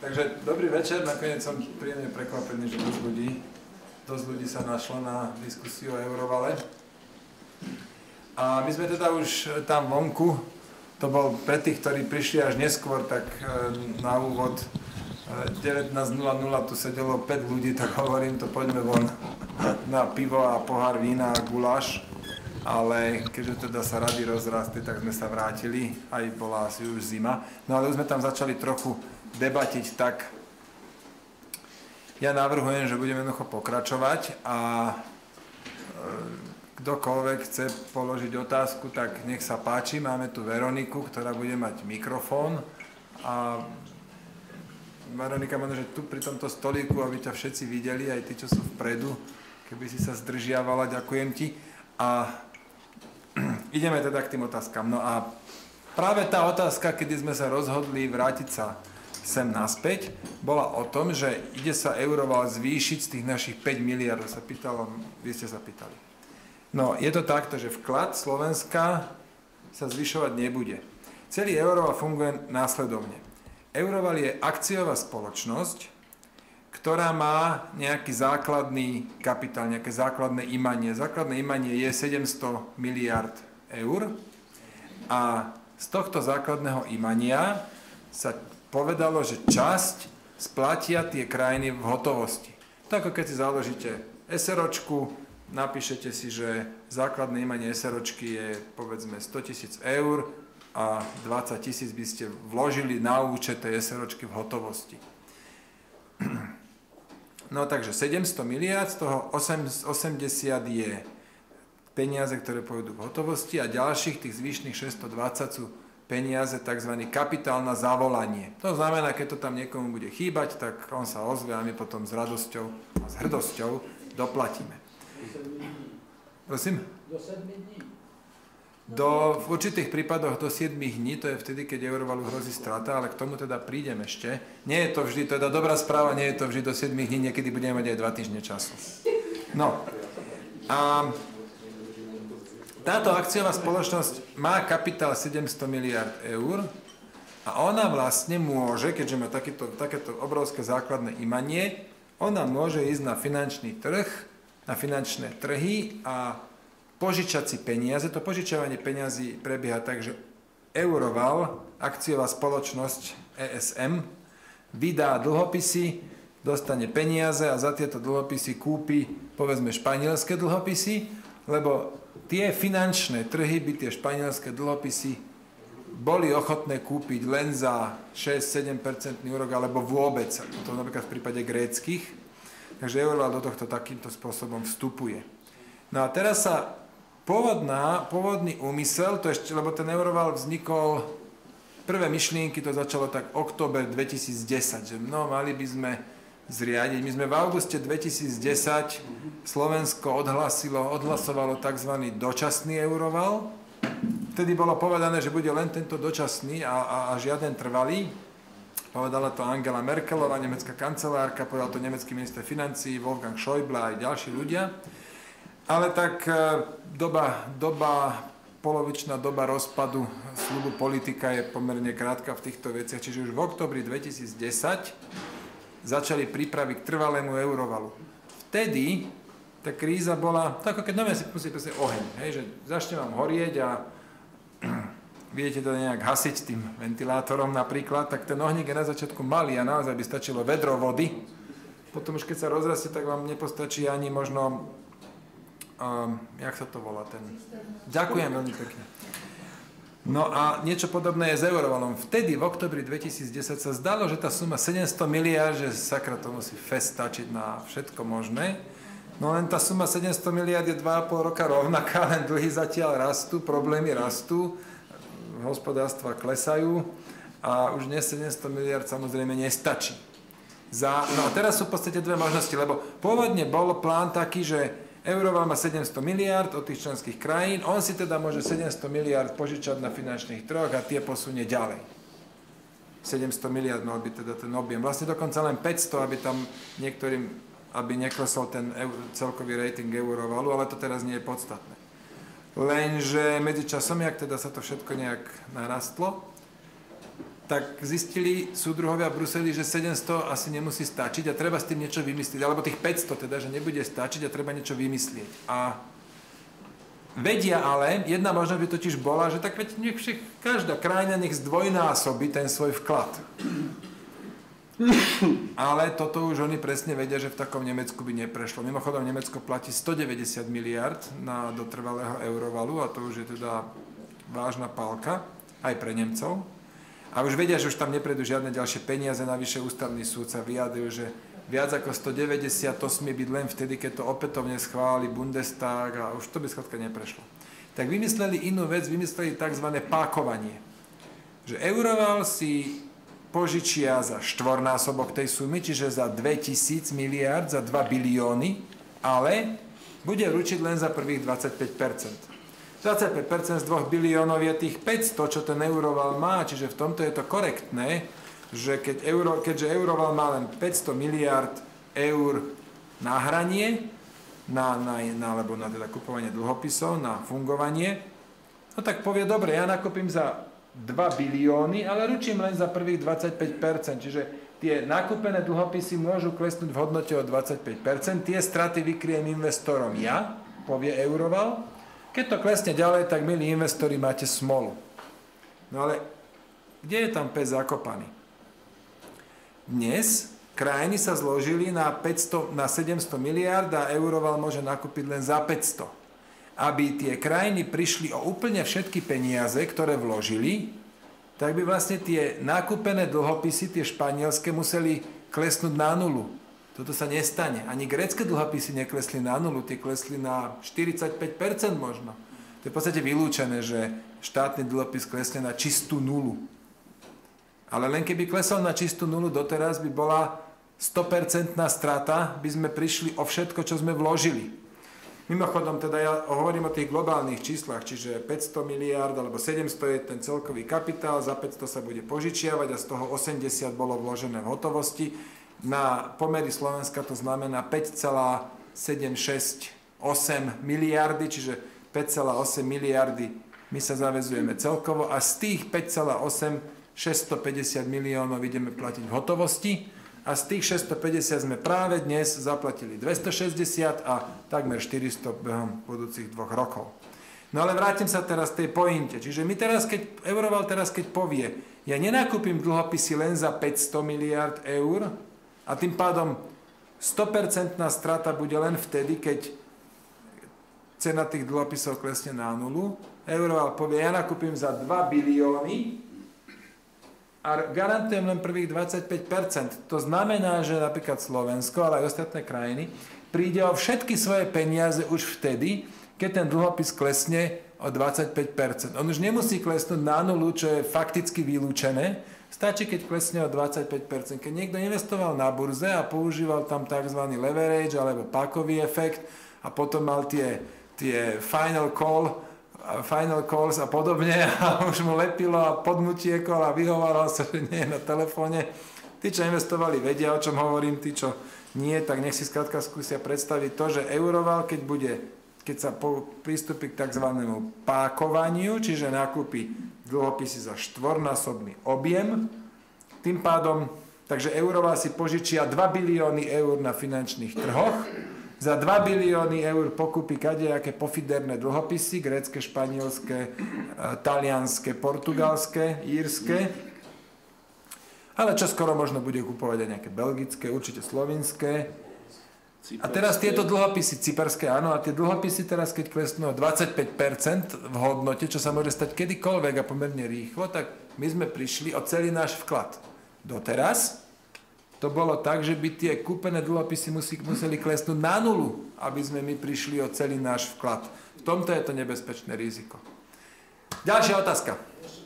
Takže dobrý večer, nakoniec som príjemne prekvapený, že dosť ľudí sa našlo na diskusiu o Eurovale. A my sme teda už tam vonku, to bol pre tých, ktorí prišli až neskôr, tak na úvod 19:00 tu sedelo 5 ľudí, tak hovorím, to poďme von na pivo a pohár vína a guláš. Ale keďže teda sa rady rozrastli, tak sme sa vrátili, aj bola asi už zima. No ale už sme tam začali trochu debatiť, tak ja navrhujem, že budeme jednoducho pokračovať a kdokoľvek chce položiť otázku, tak nech sa páči. Máme tu Veroniku, ktorá bude mať mikrofón a Veronika, možno, že tu pri tomto stolíku, aby ťa všetci videli, aj tí, čo sú vpredu, keby si sa zdržiavala, ďakujem ti. A ideme teda k tým otázkam. No a práve tá otázka, kedy sme sa rozhodli vrátiť sa sem naspäť, bola o tom, že ide sa Euroval zvýšiť z tých našich 5 miliard, sa pýtalo, vy ste sa pýtali. No, je to takto, že vklad Slovenska sa zvyšovať nebude. Celý Euroval funguje následovne. Euroval je akciová spoločnosť, ktorá má nejaký základný kapitál, nejaké základné imanie. Základné imanie je 700 miliard eur a z tohto základného imania sa povedalo, že časť splatia tie krajiny v hotovosti. Tak ako keď si založíte SROčku, napíšete si, že základné imanie SROčky je povedzme 100 000 eur a 20 000 by ste vložili na účet tej SROčky v hotovosti. No takže 700 miliard, z toho 80 je peniaze, ktoré pôjdu v hotovosti a ďalších tých zvyšných 620 sú peniaze, tzv. Kapitál na zavolanie. To znamená, keď to tam niekomu bude chýbať, tak on sa ozve a my potom s radosťou a s hrdosťou doplatíme. Prosím? Do 7 dní. V určitých prípadoch do 7 dní, to je vtedy, keď Eurovalu hrozí strata, ale k tomu teda prídem ešte. Nie je to vždy, to je dobrá správa, nie je to vždy do 7 dní, niekedy budeme mať aj 2 týždne času. No, a táto akciová spoločnosť má kapitál 700 miliard eur a ona vlastne môže, keďže má takéto obrovské základné imanie, ona môže ísť na finančný trh, na finančné trhy a požičať si peniaze. To požičovanie peniazí prebieha tak, že Euroval, akciová spoločnosť ESM, vydá dlhopisy, dostane peniaze a za tieto dlhopisy kúpi, povedzme, španielské dlhopisy, lebo tie finančné trhy by tie španielské dlhopisy boli ochotné kúpiť len za 6-7% úrok alebo vôbec, to napríklad v prípade gréckych. Takže Euroval do tohto takýmto spôsobom vstupuje. No a teraz sa pôvodný úmysel, to ešte, lebo ten Euroval vznikol, prvé myšlienky to začalo tak október 2010, že no, mali by sme zriadiť. My sme v auguste 2010, Slovensko odhlasovalo tzv. Dočasný Euroval. Vtedy bolo povedané, že bude len tento dočasný a žiaden trvalý. Povedala to Angela Merkelová, nemecká kancelárka, povedal to nemecký minister financií, Wolfgang Schäuble a aj ďalší ľudia. Ale tak polovičná doba rozpadu sľubu politika je pomerne krátka v týchto veciach, čiže už v októbri 2010 začali prípravy k trvalému Eurovalu. Vtedy tá kríza bola, tak ako keď na mňa si musí presne oheň, hej, že začne vám horieť a viete to nejak hasiť tým ventilátorom napríklad, tak ten ohník je na začiatku malý a naozaj by stačilo vedro vody. Potom už keď sa rozrastie, tak vám nepostačí ani možno, jak sa to volá ten? Ďakujem veľmi pekne. No a niečo podobné je s Eurovalom. Vtedy, v oktobri 2010, sa zdalo, že tá suma 700 miliard, že sakra to musí stačiť na všetko možné. No len tá suma 700 miliard je 2,5 roka rovnaká, len dlhy zatiaľ rastú, problémy rastú, hospodárstva klesajú a už dnes 700 miliard samozrejme nestačí. No a teraz sú v podstate dve možnosti, lebo pôvodne bol plán taký, že Euroval má 700 miliard od tých členských krajín, on si teda môže 700 miliard požičať na finančných trhoch a tie posunie ďalej. 700 miliard mal by teda ten objem. Vlastne dokonca len 500, aby tam niektorým, aby neklesol ten celkový rating Eurovalu, ale to teraz nie je podstatné. Lenže medzičasom, jak teda sa to všetko nejak narastlo, tak zistili súdruhovia v Bruseli, že 700 asi nemusí stačiť a treba s tým niečo vymyslieť, alebo tých 500 teda, že nebude stačiť a treba niečo vymyslieť. A vedia ale, jedna možnosť by totiž bola, že tak veď každá krajina nech zdvojnásobí ten svoj vklad. Ale toto už oni presne vedia, že v takom Nemecku by neprešlo. Mimochodom, Nemecko platí 190 miliard do trvalého eurovalu a to už je teda vážna pálka aj pre Nemcov. A už vedia, že už tam neprejdú žiadne ďalšie peniaze, navyše ústavný súd sa vyjadril, že viac ako 198 byť len vtedy, keď to opätovne schválili Bundestag a už to by skladka neprešlo. Tak vymysleli inú vec, vymysleli tzv. Pákovanie. Že euroval si požičia za štvornásobok tej sumy, čiže za 2000 miliárd, za 2 bilióny, ale bude ručiť len za prvých 25%. 25% z 2 biliónov je tých 500, čo ten euroval má, čiže v tomto je to korektné, že keďže euroval má len 500 miliárd eur na hranie, alebo na teda kupovanie dlhopisov, na fungovanie, no tak povie, dobre, ja nakúpim za 2 bilióny, ale ručím len za prvých 25%, čiže tie nakúpené dlhopisy môžu klesnúť v hodnote o 25%, tie straty vykryjem investorom ja, povie euroval. Keď to klesne ďalej, tak milí investori, máte smolu. No ale kde je tam pes zakopaný? Dnes krajiny sa zložili na 700 miliárd a euroval môže nakúpiť len za 500. Aby tie krajiny prišli o úplne všetky peniaze, ktoré vložili, tak by vlastne tie nakúpené dlhopisy, tie španielské, museli klesnúť na nulu. Toto sa nestane. Ani grécke dlhopisy neklesli na nulu, tie klesli na 45% možno. To je v podstate vylúčené, že štátny dlhopis klesne na čistú nulu. Ale len keby klesol na čistú nulu, doteraz by bola 100% strata, by sme prišli o všetko, čo sme vložili. Mimochodom, teda ja hovorím o tých globálnych číslach, čiže 500 miliárd alebo 700 je ten celkový kapitál, za 500 sa bude požičiavať a z toho 80 bolo vložené v hotovosti. Na pomery Slovenska to znamená 5,768 miliardy, čiže 5,8 miliardy my sa zaväzujeme celkovo a z tých 5,8 650 miliónov ideme platiť v hotovosti a z tých 650 sme práve dnes zaplatili 260 a takmer 400 behom budúcich 2 rokov. No ale vrátim sa teraz tej pointe. Čiže my teraz, euroval teraz, keď povie, ja nenakúpim dlhopisy len za 500 miliard eur a tým pádom 100% strata bude len vtedy, keď cena tých dlhopisov klesne na nulu. Euroval povie, ja nakúpim za 2 bilióny a garantujem len prvých 25%. To znamená, že napríklad Slovensko, ale aj ostatné krajiny, príde o všetky svoje peniaze už vtedy, keď ten dlhopis klesne o 25%. On už nemusí klesnúť na nulu, čo je fakticky vylúčené. Stačí, keď klesne o 25%. Keď niekto investoval na burze a používal tam tzv. Leverage alebo pákový efekt a potom mal tie final calls a podobne a už mu lepilo a podmutiekol a vyhováral sa, že nie je na telefóne. Tí, čo investovali, vedia, o čom hovorím, tí, čo nie, tak nech si skrátka skúsia predstaviť to, že euroval, keď sa pristúpi k tzv. Pákovaniu, čiže nakúpi dlhopisy za štvornásobný objem, tým pádom, takže euroval si požičia 2 bilióny eur na finančných trhoch, za 2 bilióny eur pokúpi kadejaké pofiderné dlhopisy, grécke, španielské, talianske, portugalské, írske. Ale čo skoro možno bude kupovať aj nejaké belgické, určite slovinské. A teraz tieto dlhopisy, cyperské, áno, a tie dlhopisy teraz, keď klesnú o 25% v hodnote, čo sa môže stať kedykoľvek a pomerne rýchlo, tak my sme prišli o celý náš vklad. Doteraz to bolo tak, že by tie kúpené dlhopisy museli klesnúť na nulu, aby sme my prišli o celý náš vklad. V tomto je to nebezpečné riziko. Ďalšia otázka.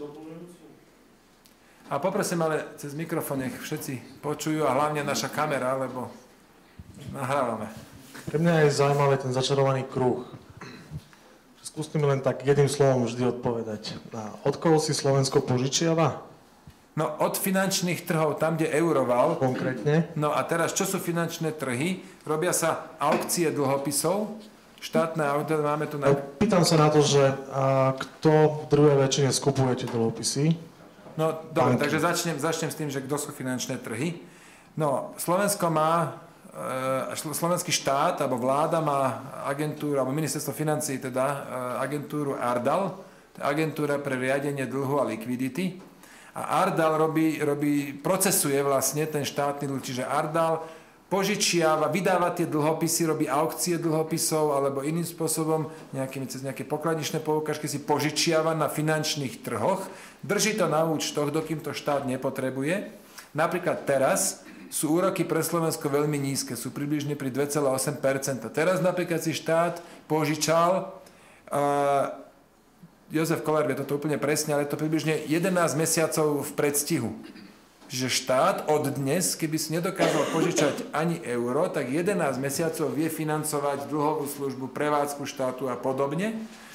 A poprosím, ale cez mikrofón nech všetci počujú a hlavne naša kamera, lebo nahrávame. Pre mňa je zaujímavý ten začarovaný kruh. Skúste mi len tak jedným slovom vždy odpovedať. Od koho si Slovensko požičiava? No od finančných trhov, tam, kde euroval. Konkrétne? No a teraz, čo sú finančné trhy? Robia sa aukcie dlhopisov, štátne aukcie, máme tu na... Pýtam sa na to, že kto v druhej väčšine skupuje tie dlhopisy? No, dobre, takže začnem s tým, že kto sú finančné trhy. No, slovenský štát, alebo vláda má agentúru, alebo ministerstvo financií teda, agentúru ARDAL, agentúra pre riadenie dlhu a likvidity. A ARDAL procesuje vlastne ten štátny dlh, čiže ARDAL požičiava, vydáva tie dlhopisy, robí aukcie dlhopisov alebo iným spôsobom, cez nejaké pokladničné poukážky si požičiava na finančných trhoch, drží to na účtoch, dokým to štát nepotrebuje. Napríklad teraz sú úroky pre Slovensko veľmi nízke, sú približne pri 2,8%. Teraz napríklad si štát požičal, Jozef Kollár vie toto úplne presne, ale je to približne 11 mesiacov v predstihu. Čiže štát od dnes, keby si nedokázal požičať ani euro, tak 11 mesiacov vie financovať dlhovú službu, prevádzku štátu a podobne.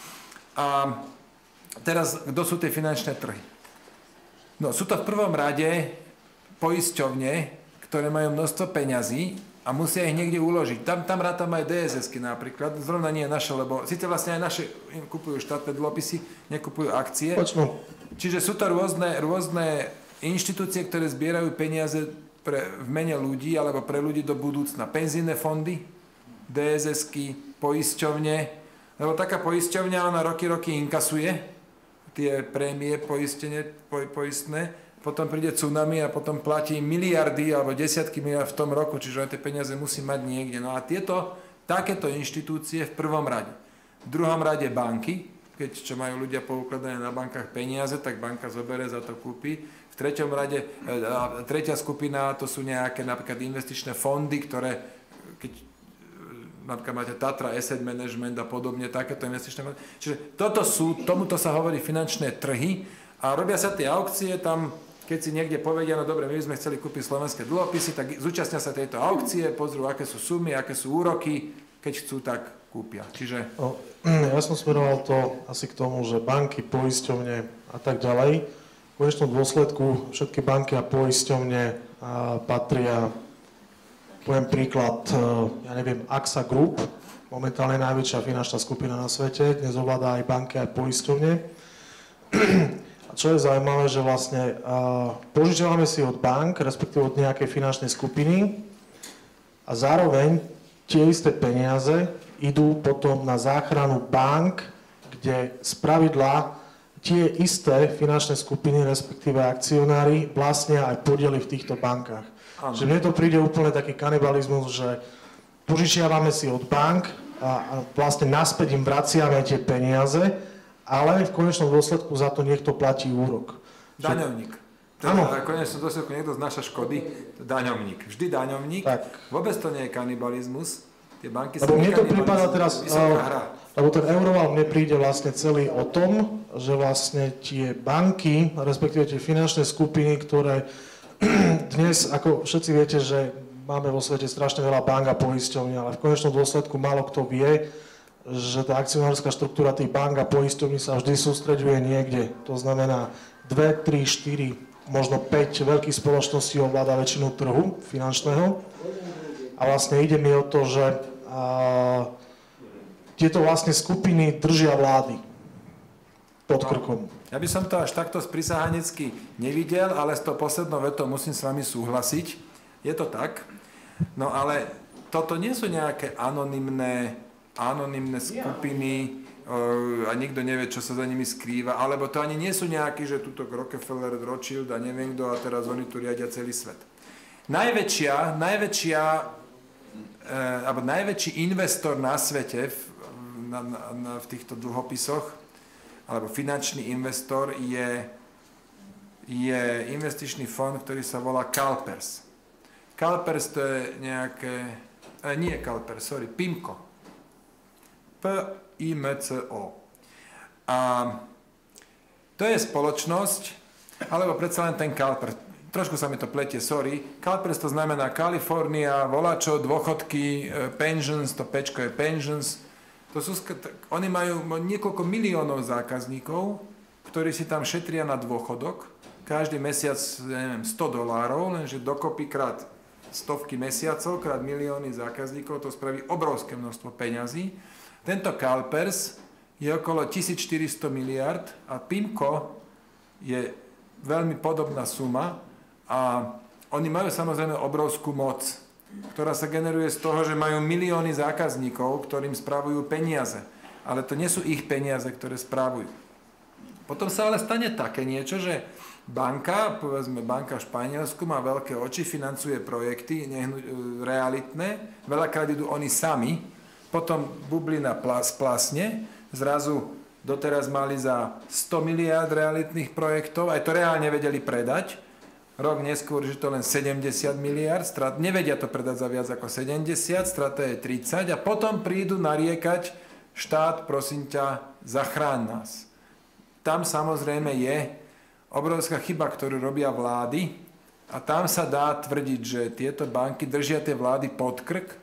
A teraz, kto sú tie finančné trhy? No, sú to v prvom rade poisťovne, ktoré majú množstvo peňazí a musia ich niekde uložiť. Tam rátam aj DSS-ky napríklad, zrovna nie naše, lebo síce vlastne aj naše kupujú štátne dlhopisy, nekupujú akcie. Čiže sú to rôzne inštitúcie, ktoré zbierajú peniaze v mene ľudí alebo pre ľudí do budúcna. Penzijné fondy, DSS-ky, poisťovne, lebo taká poisťovňa, ona roky inkasuje tie prémie poistné, potom príde tsunami a potom platí miliardy alebo desiatky miliard v tom roku, čiže tie peniaze musí mať niekde. No a takéto inštitúcie v prvom rade. V druhom rade banky, čo majú ľudia poukladané na bankách peniaze, tak banka zoberie, za to kúpi. V treťom rade, tretia skupina, to sú nejaké napríklad investičné fondy, ktoré, keď napríklad máte Tatra Asset Management a podobne, takéto investičné fondy. Čiže tomuto sa hovorí finančné trhy a robia sa tie aukcie tam. Keď si niekde povedia, no dobre, my by sme chceli kúpiť slovenské dlhopisy, tak zúčastnia sa tejto aukcie, pozrú, aké sú sumy, aké sú úroky, keď chcú, tak kúpia. Čiže... Ja som smeroval to asi k tomu, že banky, poisťovne a tak ďalej. V konečnom dôsledku všetky banky a poisťovne patria, poviem príklad, AXA Group, momentálne najväčšia finančná skupina na svete, dnes ovláda aj banky, aj poisťovne. A čo je zaujímavé, že vlastne požičiavame si od bank, respektíve od nejakej finančnej skupiny a zároveň tie isté peniaze idú potom na záchranu bank, kde spravidla tie isté finančné skupiny, respektíve akcionári, vlastnia aj podiely v týchto bankách. Že mne to príde úplne taký kanibalizmus, že požičiavame si od bank a vlastne naspäť im vraciame tie peniaze, ale v konečnom dôsledku za to niekto platí úrok. Daňovník. Áno. V konečnom dôsledku niekto znáša škody, daňovník. Vždy daňovník. Tak. Vôbec to nie je kanibalizmus. Tie banky sa lebo mne to prípada teraz, lebo ten euroval mne príde vlastne celý o tom, že vlastne tie banky, respektíve tie finančné skupiny, ktoré dnes, ako všetci viete, že máme vo svete strašne veľa bank a poisťovní, ale v konečnom dôsledku málo kto vie, že tá akcionárska štruktúra tých bank a poisťovní sa vždy sústreďuje niekde. To znamená 2, 3, 4, možno 5 veľkých spoločností ovláda väčšinu trhu finančného. A vlastne ide mi o to, že tieto vlastne skupiny držia vlády pod krkom. Ja by som to až takto sprisahanecky nevidel, ale s tou poslednou vetou musím s vami súhlasiť. Je to tak. No ale toto nie sú nejaké anonymné skupiny a nikto nevie, čo sa za nimi skrýva, alebo to ani nie sú nejakí, že tuto Rockefeller, Rothschild a neviem kto a teraz oni tu riadia celý svet. Najväčší investor na svete v týchto dlhopisoch, alebo finančný investor je investičný fond, ktorý sa volá CalPERS. CalPERS to je PIMCO. PIMCO. A to je spoločnosť, alebo predsa len ten CalPERS. Trošku sa mi to pletie, sorry. CalPERS to znamená California, volačo, dôchodky, pensions, to pečko je pensions. Oni majú niekoľko miliónov zákazníkov, ktorí si tam šetria na dôchodok. Každý mesiac, neviem, $100, lenže dokopy krát stovky mesiacov, krát milióny zákazníkov, to spraví obrovské množstvo peňazí. Tento CalPERS je okolo 1400 miliard a PIMCO je veľmi podobná suma a oni majú samozrejme obrovskú moc, ktorá sa generuje z toho, že majú milióny zákazníkov, ktorým spravujú peniaze. Ale to nie sú ich peniaze, ktoré spravujú. Potom sa ale stane také niečo, že banka, povedzme banka v Španielsku, má veľké oči, financuje projekty realitné, veľakrát idú oni sami, potom bublina splasne, zrazu doteraz mali za 100 miliárd realitných projektov, aj to reálne vedeli predať, rok neskôr, že to len 70 miliárd, nevedia to predať za viac ako 70, strata je 30 a potom prídu nariekať štát, prosím ťa, zachráň nás. Tam samozrejme je obrovská chyba, ktorú robia vlády a tam sa dá tvrdiť, že tieto banky držia tie vlády pod krk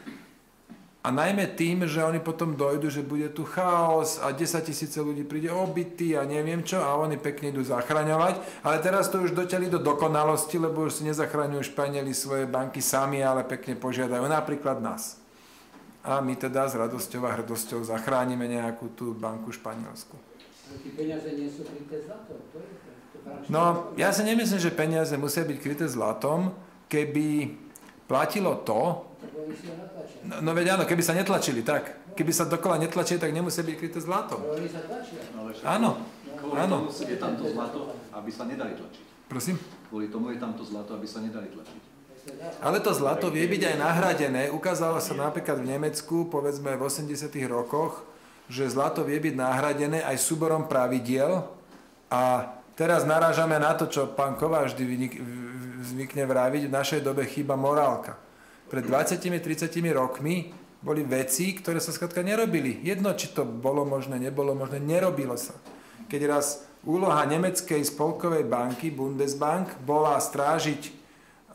a najmä tým, že oni potom dojdu, že bude tu chaos a 10 000 ľudí príde obytý a neviem čo a oni pekne idú zachraňovať. Ale teraz to už dotiahli do dokonalosti, lebo už si nezachraňujú Španieli svoje banky sami, ale pekne požiadajú napríklad nás. A my teda s radosťou a hrdosťou zachránime nejakú tú banku španielsku. Tie peniaze nie sú kryté zlatom? No, ja si nemyslím, že peniaze musia byť kryté zlatom, keby platilo to. No veď áno, keby sa netlačili, tak. Keby sa dokola netlačili, tak nemusia byť kryté zlatom. Áno, áno. Je tam to zlato, aby sa nedali tlačiť. Prosím? Kvôli tomu je tam to zlato, aby sa nedali tlačiť. Ale to zlato vie byť aj nahradené. Ukázalo sa napríklad v Nemecku, povedzme v 80. rokoch, že zlato vie byť nahradené aj súborom pravidiel a teraz narážame na to, čo pán Kováč vždy zvykne vraviť, v našej dobe chýba morálka. Pred 20-30 rokmi boli veci, ktoré sa skrátka nerobili. Jedno, či to bolo možné, nebolo možné, nerobilo sa. Keď raz úloha nemeckej spolkovej banky Bundesbank bola strážiť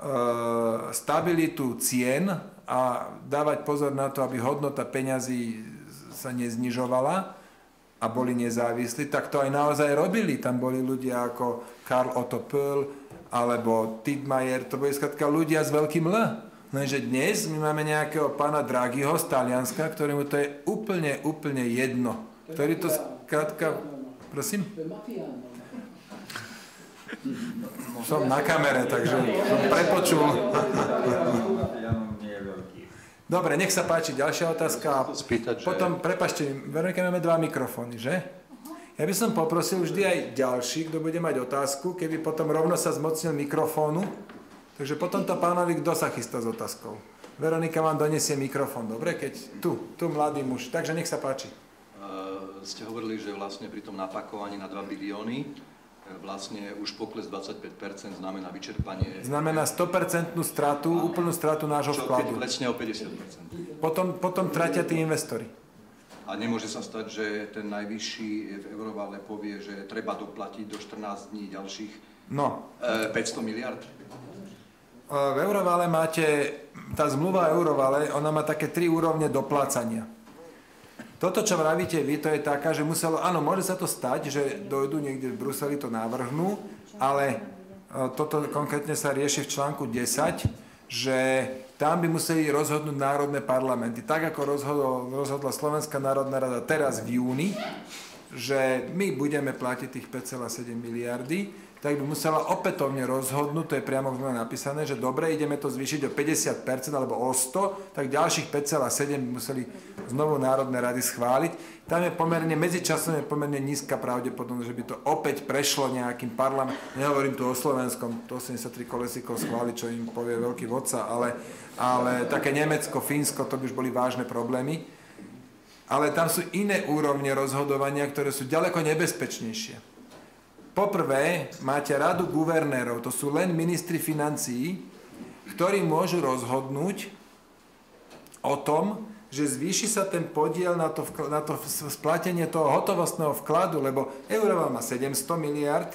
stabilitu cien a dávať pozor na to, aby hodnota peňazí sa neznižovala a boli nezávislí, tak to aj naozaj robili. Tam boli ľudia ako Karl Otto Pöll alebo Tidmayer, to boli skrátka ľudia s veľkým L. Lenže dnes my máme nejakého pána Draghiho z Talianska, ktorému to je úplne jedno. Ktorý to skrátka... Prosím? Som na kamere, takže som prepočul. Dobre, nech sa páči, ďalšia otázka. Potom, prepáčte, Veronika, máme 2 mikrofóny, že? Ja by som poprosil vždy aj ďalší, kto bude mať otázku, keby potom rovno sa zmocnil mikrofónu. Takže potom to pánovi, kto sa chystá s otázkou. Veronika vám donesie mikrofón, dobre? Keď tu mladý muž. Takže nech sa páči. Ste hovorili, že vlastne pri tom napakovaní na 2 bilióny vlastne už pokles 25% znamená vyčerpanie. Znamená 100% stratu, úplnú stratu nášho vkladu. Čo keď klesne o 50%? Potom tratia tí investori. A nemôže sa stať, že ten najvyšší v Eurovale povie, že treba doplatiť do 14 dní ďalších 500 miliard? V Eurovale máte, tá zmluva Eurovale, ona má také 3 úrovne doplácania. Toto, čo vravíte vy, to je taká, že muselo, áno, môže sa to stať, že dojdu niekde v Bruseli, to navrhnú, ale toto konkrétne sa rieši v článku 10, že tam by museli rozhodnúť národné parlamenty. Tak, ako rozhodla Slovenská národná rada teraz v júni, že my budeme platiť tých 5,7 miliardy, tak by musela opätovne rozhodnúť, to je priamo napísané, že dobre, ideme to zvýšiť o 50% alebo o 100, tak ďalších 5,7 by museli znovu národné rady schváliť. Tam je pomerne, medzičasom je pomerne nízka pravdepodobnosť, že by to opäť prešlo nejakým parlamentom. Nehovorím tu o Slovenskom, to 83 kolesíkov schváli, čo im povie veľký vodca, ale také Nemecko, Fínsko, to by už boli vážne problémy. Ale tam sú iné úrovne rozhodovania, ktoré sú ďaleko nebezpečnejšie. Poprvé, máte radu guvernérov, to sú len ministri financií, ktorí môžu rozhodnúť o tom, že zvýši sa ten podiel na to splatenie toho hotovostného vkladu, lebo Euroval má 700 miliard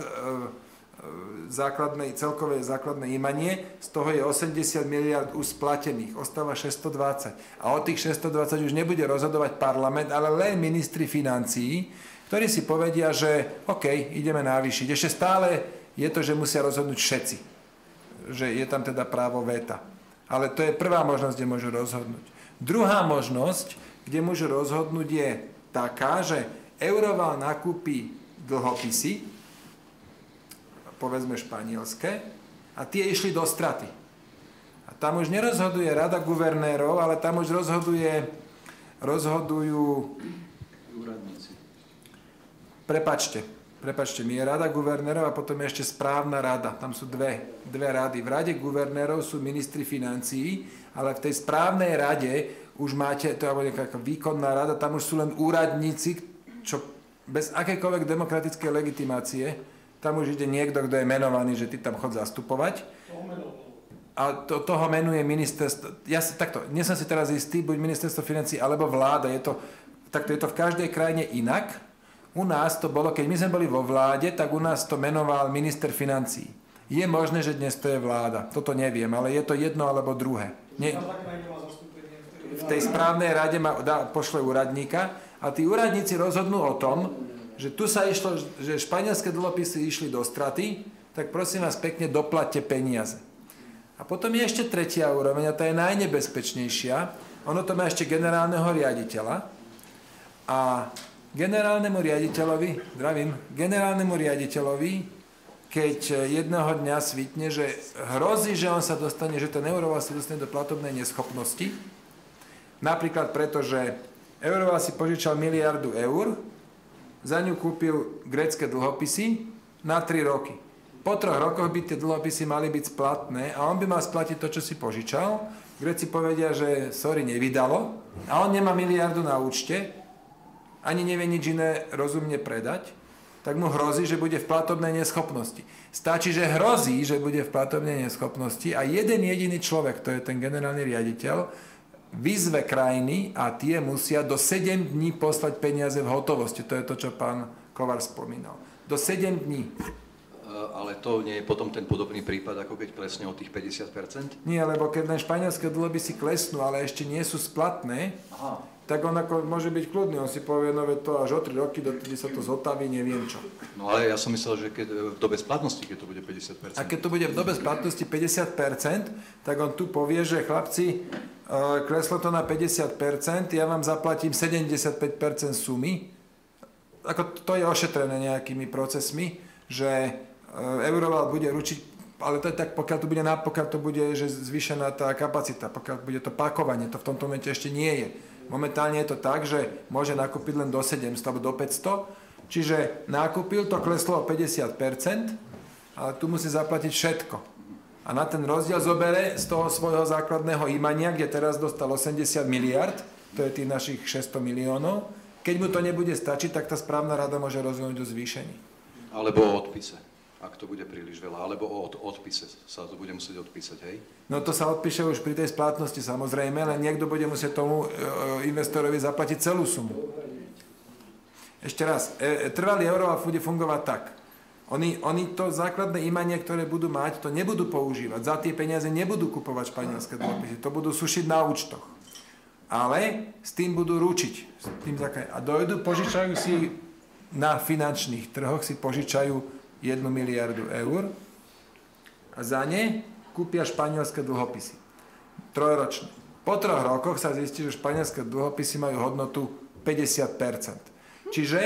celkové základné imanie, z toho je 80 miliard už splatených, ostáva 620. A o tých 620 už nebude rozhodovať parlament, ale len ministri financií, ktorí si povedia, že OK, ideme navýšiť. Ešte stále je to, že musia rozhodnúť všetci. Že je tam teda právo veta. Ale to je prvá možnosť, kde môžu rozhodnúť. Druhá možnosť, kde môžu rozhodnúť, je taká, že Euroval nakúpi dlhopisy, povedzme španielské, a tie išli do straty. A tam už nerozhoduje rada guvernérov, ale tam už rozhodujú úradníci. Prepačte, my je rada guvernérov a potom je ešte správna rada. Tam sú dve rady. V rade guvernérov sú ministri financií, ale v tej správnej rade už máte, to je nejaká výkonná rada, tam už sú len úradníci, čo bez akékoľvek demokratickej legitimácie, tam už ide niekto, kto je menovaný, že ty tam chod zastupovať. A toho menuje ministerstvo. Nie som si teraz istý, buď ministerstvo financií alebo vláda. Je to v každej krajine inak. U nás to bolo, keď my sme boli vo vláde, tak u nás to menoval minister financií. Je možné, že dnes to je vláda. Toto neviem, ale je to jedno alebo druhé. V tej správnej rade pošle úradníka a tí úradníci rozhodnú o tom, že tu sa išlo, že španielské dlhopisy išli do straty, tak prosím vás pekne doplaťte peniaze. A potom je ešte tretia úroveň a tá je najnebezpečnejšia. Ono to má ešte generálneho riaditeľa a generálnemu riaditeľovi, keď jedného dňa svitne, že hrozí, že on sa dostane, že ten Euroval sa dostane do platobnej neschopnosti, napríklad preto, že Euroval si požičal 1 miliardu eur, za ňu kúpil grécke dlhopisy na 3 roky. Po 3 rokoch by tie dlhopisy mali byť splatné a on by mal splatiť to, čo si požičal. Gréci povedia, že sorry, nevydalo a on nemá 1 miliardu na účte, ani nevie nič iné rozumne predať, tak mu hrozí, že bude v platobnej neschopnosti. Stačí, že hrozí, že bude v platobnej neschopnosti a jeden jediný človek, to je ten generálny riaditeľ, vyzve krajiny a tie musia do 7 dní poslať peniaze v hotovosti. To je to, čo pán Kovar spomínal. Do 7 dní. Ale to nie je potom ten podobný prípad, ako keď klesne o tých 50%? Nie, lebo keď len španielské dlhopisy klesnú, ale ešte nie sú splatné, tak on ako môže byť kľudný. On si povie, no veď to až o 3 roky, dotedy sa to zotaví, neviem čo. No ale ja som myslel, že keď v dobe splatnosti, keď to bude 50%. A keď to bude v dobe splatnosti 50%, tak on tu povie, že chlapci, kleslo to na 50%, ja vám zaplatím 75% sumy. Ako to je ošetrené nejakými procesmi, že Euroval bude ručiť, ale to je tak, pokiaľ to bude že zvýšená tá kapacita, pokiaľ bude to pakovanie, to v tomto momente ešte nie je. Momentálne je to tak, že môže nakúpiť len do 700 alebo do 500, čiže nakúpil, to kleslo o 50%, ale tu musí zaplatiť všetko. A na ten rozdiel zobere z toho svojho základného imania, kde teraz dostal 80 miliard, to je tých našich 600 miliónov. Keď mu to nebude stačiť, tak tá správna rada môže rozhodnúť o zvýšení. Alebo o odpise, ak to bude príliš veľa. Alebo o odpise sa to bude musieť odpísať, hej? No to sa odpíše už pri tej splatnosti samozrejme, len niekto bude musieť tomu investorovi zaplatiť celú sumu. Ešte raz, trvalý Euroval bude fungovať tak. Oni to základné imanie, ktoré budú mať, to nebudú používať. Za tie peniaze nebudú kupovať španielské dlhopisy. To budú sušiť na účtoch. Ale s tým budú ručiť. A dojdu, požičajú si na finančných trhoch, si požičajú 1 miliardu eur a za ne kúpia španielské dlhopisy. 3-ročné. Po 3 rokoch sa zistí, že španielské dlhopisy majú hodnotu 50%. Čiže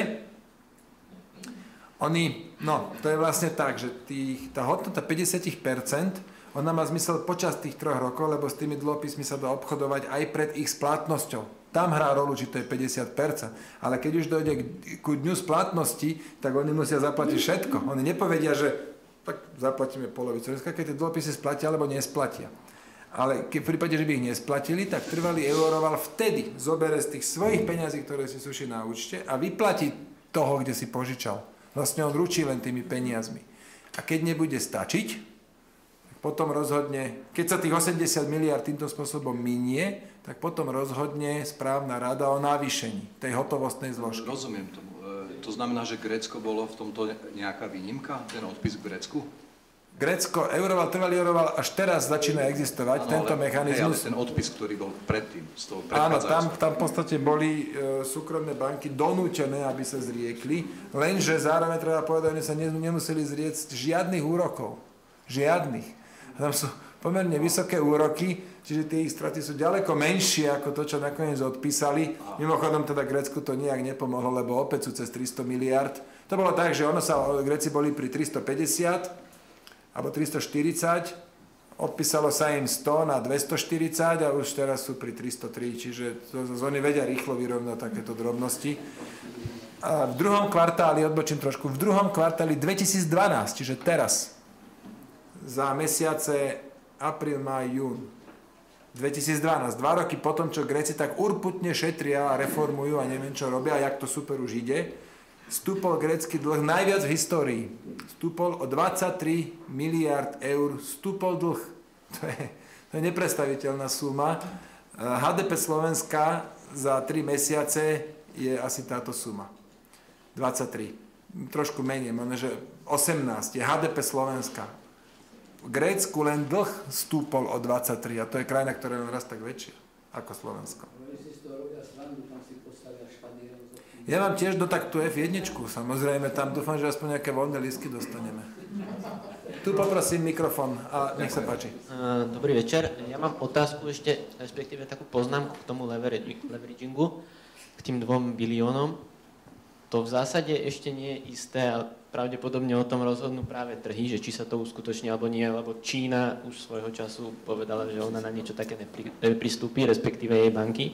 to je vlastne tak, že tá hodnota 50%, ona má zmysel počas tých 3 rokov, lebo s tými dlhopismi sa dá obchodovať aj pred ich splatnosťou. Tam hrá rolu, či to je 50%. Ale keď už dojde ku dňu splatnosti, tak oni musia zaplatiť všetko. Oni nepovedia, že tak zaplatíme polovicu. Keď tie dlhopisy splatia alebo nesplatia. Ale v prípade, že by ich nesplatili, tak trvalý Euroval vtedy zobere z tých svojich peňazí, ktoré si suší na účte a vyplatí toho, kde si požičal. Vlastne on ručí len tými peniazmi. A keď nebude stačiť, potom rozhodne, keď sa tých 80 miliard týmto spôsobom minie, tak potom rozhodne správna rada o navýšení tej hotovostnej zložky. Rozumiem tomu. To znamená, že Grécko bolo v tomto nejaká výnimka, ten odpis v Grécku? Grécko, Euroval, trvalý Euroval až teraz začína existovať, tento mechanizmus. Ale ten odpis, ktorý bol predtým, z toho áno, tam v podstate boli súkromné banky donútené, aby sa zriekli, lenže zároveň treba povedať, že sa nemuseli zrieť žiadnych úrokov. Žiadnych. Tam sú pomerne vysoké úroky, čiže tie ich straty sú ďaleko menšie ako to, čo nakoniec odpísali. Mimochodom teda Grécku to nijak nepomohlo, lebo opäť sú cez 300 miliard. To bolo tak, že Gréci boli pri 350 alebo 340, odpísalo sa im 100 na 240 a už teraz sú pri 303, čiže oni vedia rýchlo vyrovnať takéto drobnosti. A v druhom kvartáli, odbočím trošku, v druhom kvartáli 2012, čiže teraz, za mesiace apríl, máj, jún, 2012, 2 roky potom, čo Gréci tak urputne šetria a reformujú a neviem čo robia, jak to super už ide, stúpol grécky dlh najviac v histórii. Stúpol o 23 miliard eur, stúpol dlh. To je nepredstaviteľná suma. HDP Slovenska za 3 mesiace je asi táto suma. 23. Trošku menej, možno, že 18 je HDP Slovenska. V Grécku len dlh stúpol o 23 a to je krajina, ktorá je raz tak väčšia ako Slovensko. Ja mám tiež do taktu F1, samozrejme, tam dúfam, že aspoň nejaké voľné lístky dostaneme. Tu poprosím mikrofón a nech sa páči. Dobrý večer. Ja mám otázku ešte, respektíve takú poznámku k tomu leveragingu, k tým 2 biliónom. To v zásade ešte nie je isté a pravdepodobne o tom rozhodnú práve trhy, že či sa to uskutoční alebo nie, lebo Čína už svojho času povedala, že ona na niečo také nepristúpi, respektíve jej banky.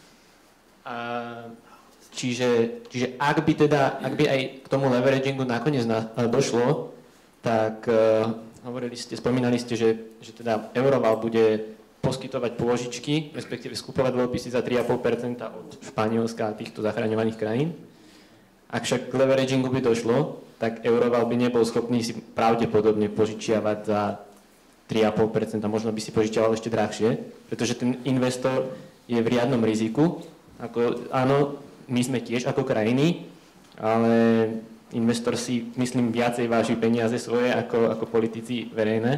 Čiže ak by aj k tomu leveragingu nakoniec došlo, tak spomínali ste, že teda Euroval bude poskytovať pôžičky, respektíve skupovať dlhopisy za 3,5% od Španielska a týchto zachraňovaných krajín. Ak však k leveragingu by došlo, tak Euroval by nebol schopný si pravdepodobne požičiavať za 3,5%, možno by si požičiaval ešte drahšie, pretože ten investor je v riadnom riziku. Áno, my sme tiež ako krajiny, ale investor si, myslím, viacej váži peniaze svoje ako politici verejné.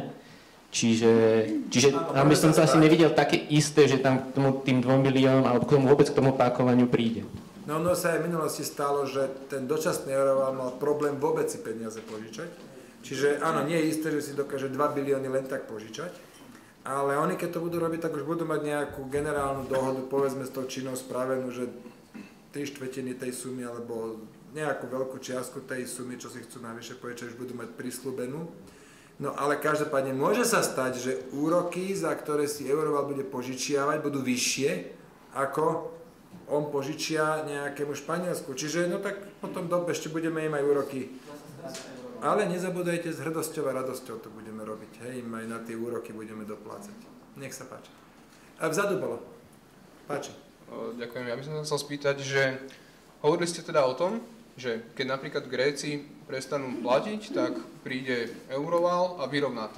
Čiže tam by som to asi nevidel také isté, že tam k tým 2 miliónom alebo vôbec k tomu pákovaniu príde. No sa aj v minulosti stalo, že ten dočasný Euroval mal problém vôbec si peniaze požičať. Čiže áno, nie je isté, že si dokáže 2 bilióny len tak požičať, ale oni keď to budú robiť, tak už budú mať nejakú generálnu dohodu, povedzme s tou Čínou spravenú, že 3/4 tej sumy alebo nejakú veľkú čiastku tej sumy, čo si chcú navyše požičať, už budú mať prislúbenú. No ale každopádne môže sa stať, že úroky, za ktoré si Euroval bude požičiavať, budú vyššie ako on požičia nejakému Španielsku. Čiže no tak potom ešte budeme im aj úroky. Ale nezabúdajte, s hrdosťou a radosťou to budeme robiť. Hej, im aj na tie úroky budeme doplácať. Nech sa páči. A vzadu bolo. Páči. Ďakujem. Ja by som sa chcel spýtať, že hovorili ste teda o tom, že keď napríklad Gréci prestanú platiť, tak príde Euroval a vyrovná to.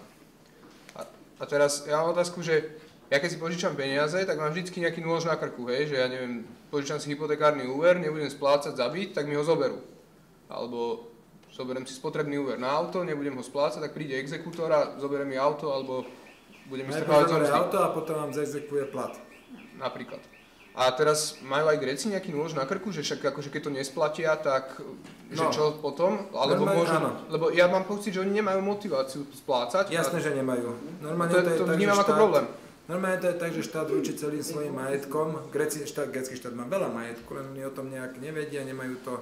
A teraz ja mám otázku, že ja keď si požičam peniaze, tak mám vždycky nejaký nôž na krku, hej, že ja neviem, požičam si hypotekárny úver, nebudem splácať za byt, tak mi ho zoberú. Alebo zoberiem si spotrebný úver na auto, nebudem ho splácať, tak príde exekútor a zoberie mi auto, alebo budem vystupovať zo mzdy. Auto a potom vám zaexekuje plat. Napríklad. A teraz majú aj Gréci nejaký nôž na krku, že však akože keď to nesplatia, tak že čo potom? Alebo lebo ja mám pocit, že oni nemajú motiváciu splácať. Jasné, že nemajú. Normálne to vnímam ako problém. Normálne to je tak, že štát rúči celým svojím majetkom. Grécky štát má veľa majetku, len oni o tom nejak nevedia, nemajú to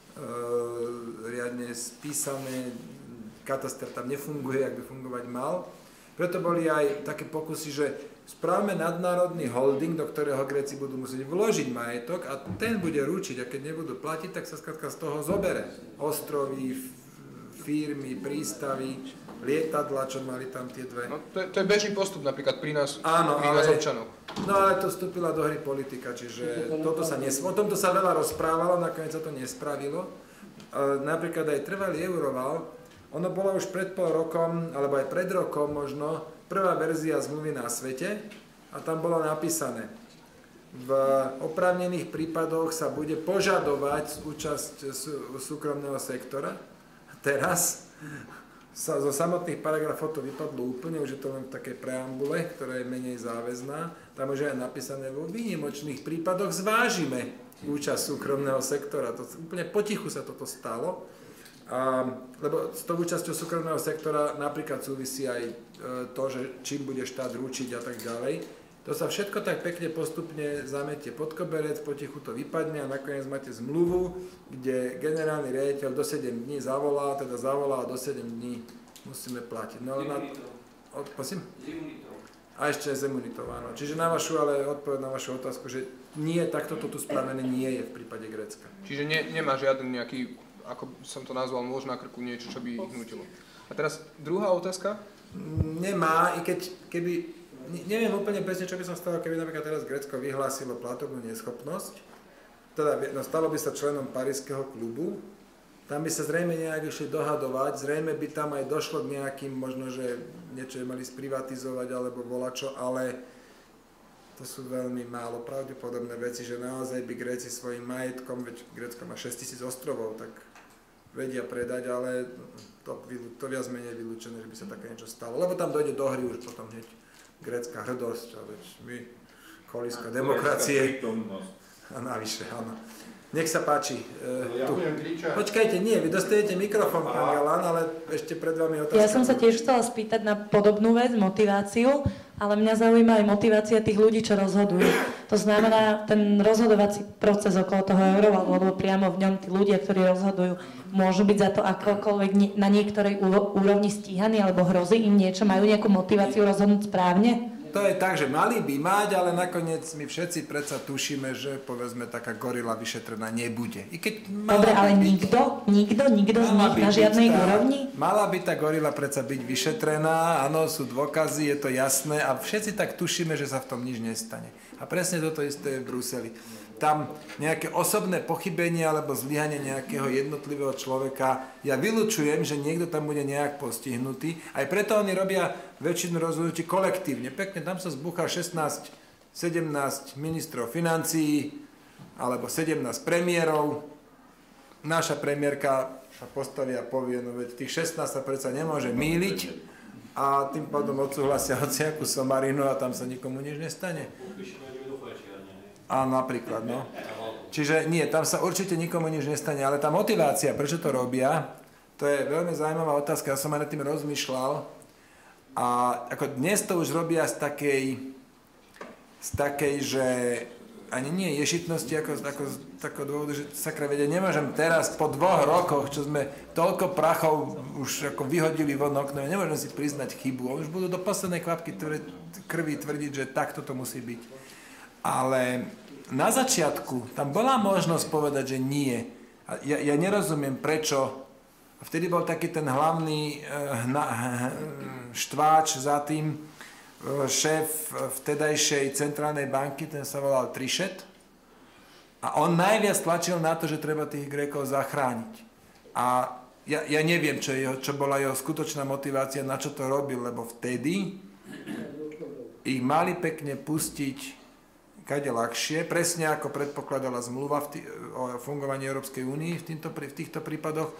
riadne spísané, kataster tam nefunguje, jak by fungovať mal. Preto boli aj také pokusy, že správame nadnárodný holding, do ktorého Gréci budú musieť vložiť majetok a ten bude ručiť a keď nebudú platiť, tak sa skrátka z toho zobere. Ostrovy, firmy, prístavy, lietadla, čo mali tam tie dve. No, to je bežný postup napríklad pri nás, áno, pri nás občanov. No ale to vstúpila do hry politika, čiže o tomto sa veľa rozprávalo, nakoniec sa to nespravilo. Napríklad aj trvalý Euroval, ono bolo už pred pol rokom, alebo aj pred rokom možno, prvá verzia zmluvy na svete a tam bolo napísané, v oprávnených prípadoch sa bude požadovať účasť súkromného sektora. Teraz sa zo samotných paragrafov to vypadlo úplne, už je to len v takej preambule, ktorá je menej záväzná. Tam už je napísané, vo výnimočných prípadoch zvážime účasť súkromného sektora. To, úplne potichu sa toto stalo, lebo s tou účasťou súkromného sektora napríklad súvisí aj to, že čím bude štát ručiť a tak ďalej. To sa všetko tak pekne postupne zametie pod koberec, potichu to vypadne a nakoniec máte zmluvu, kde generálny riaditeľ do 7 dní zavolá a do 7 dní musíme platiť. No, prosím? A ešte z imunitou, áno. Čiže odpoveď na vašu otázku, že nie, takto to tu spravené nie je v prípade Grécka. Čiže nemá žiaden nejaký, ako som to nazval, nôž na krku, niečo, čo by ich nutilo. A teraz druhá otázka? Nemá, i keby, neviem úplne presne, čo by som stalo, keby napríklad teraz Grécko vyhlásilo platobnú neschopnosť, teda stalo by sa členom Parískeho klubu, tam by sa zrejme nejak išli dohadovať, zrejme by tam aj došlo k nejakým, možno, že niečo mali sprivatizovať alebo volačo, ale to sú veľmi málo pravdepodobné veci, že naozaj by Gréci svojim majetkom, veď Grécko má 6000 ostrovov, tak vedia predať, ale to viac menej vylúčené, že by sa také niečo stalo, lebo tam dojde do hry už potom hneď grécka hrdosť, a veď my, kolíska demokracie. A navyše, áno. Nech sa páči. Počkajte, nie, vy dostanete mikrofón, pán Galán, ale ešte pred vami otázka. Ja som sa tiež chcela spýtať na podobnú vec, motiváciu, ale mňa zaujíma aj motivácia tých ľudí, čo rozhodujú. To znamená, ten rozhodovací proces okolo toho eurovalu, alebo priamo v ňom tí ľudia, ktorí rozhodujú, môžu byť za to akokoľvek na niektorej úrovni stíhaní, alebo hrozí im niečo, majú nejakú motiváciu rozhodnúť správne? To je tak, že mali by mať, ale nakoniec my všetci predsa tušíme, že povedzme taká gorila vyšetrená nebude. Dobre, ale nikto z nich na žiadnej úrovni? Mala by tá gorila predsa byť vyšetrená, áno, sú dôkazy, je to jasné a všetci tak tušíme, že sa v tom nič nestane. A presne toto isté je v Bruseli. Tam nejaké osobné pochybenie alebo zlyhanie nejakého jednotlivého človeka, ja vylučujem, že niekto tam bude nejak postihnutý. Aj preto oni robia väčšinu rozhodnutí kolektívne. Pekne, tam sa zbúcha 16, 17 ministrov financií alebo 17 premiérov. Naša premiérka sa postaví a povie, no veď tých 16 sa predsa nemôže mýliť a tým pádom odsúhlasia hociakú somarinu a tam sa nikomu nič nestane. A napríklad, no. Čiže nie, tam sa určite nikomu nič nestane, ale tá motivácia, prečo to robia, to je veľmi zaujímavá otázka, ja som aj nad tým rozmýšľal a ako dnes to už robia z takej, že ani nie ješitnosti, ako z takého dôvodu, že sakra vedia, nemôžem teraz po 2 rokoch, čo sme toľko prachov už ako vyhodili von okno, nemôžem si priznať chybu, už budú do poslednej kvapky krvi tvrdiť, že takto to musí byť. Ale na začiatku tam bola možnosť povedať, že nie. Ja nerozumiem, prečo. Vtedy bol taký ten hlavný štváč za tým, šéf vtedajšej centrálnej banky, ten sa volal Trichet. A on najviac tlačil na to, že treba tých Grékov zachrániť. A ja neviem, čo bola jeho skutočná motivácia, na čo to robil, lebo vtedy ich mali pekne pustiť kade ľahšie, presne ako predpokladala zmluva o fungovaní Európskej únie v týchto prípadoch.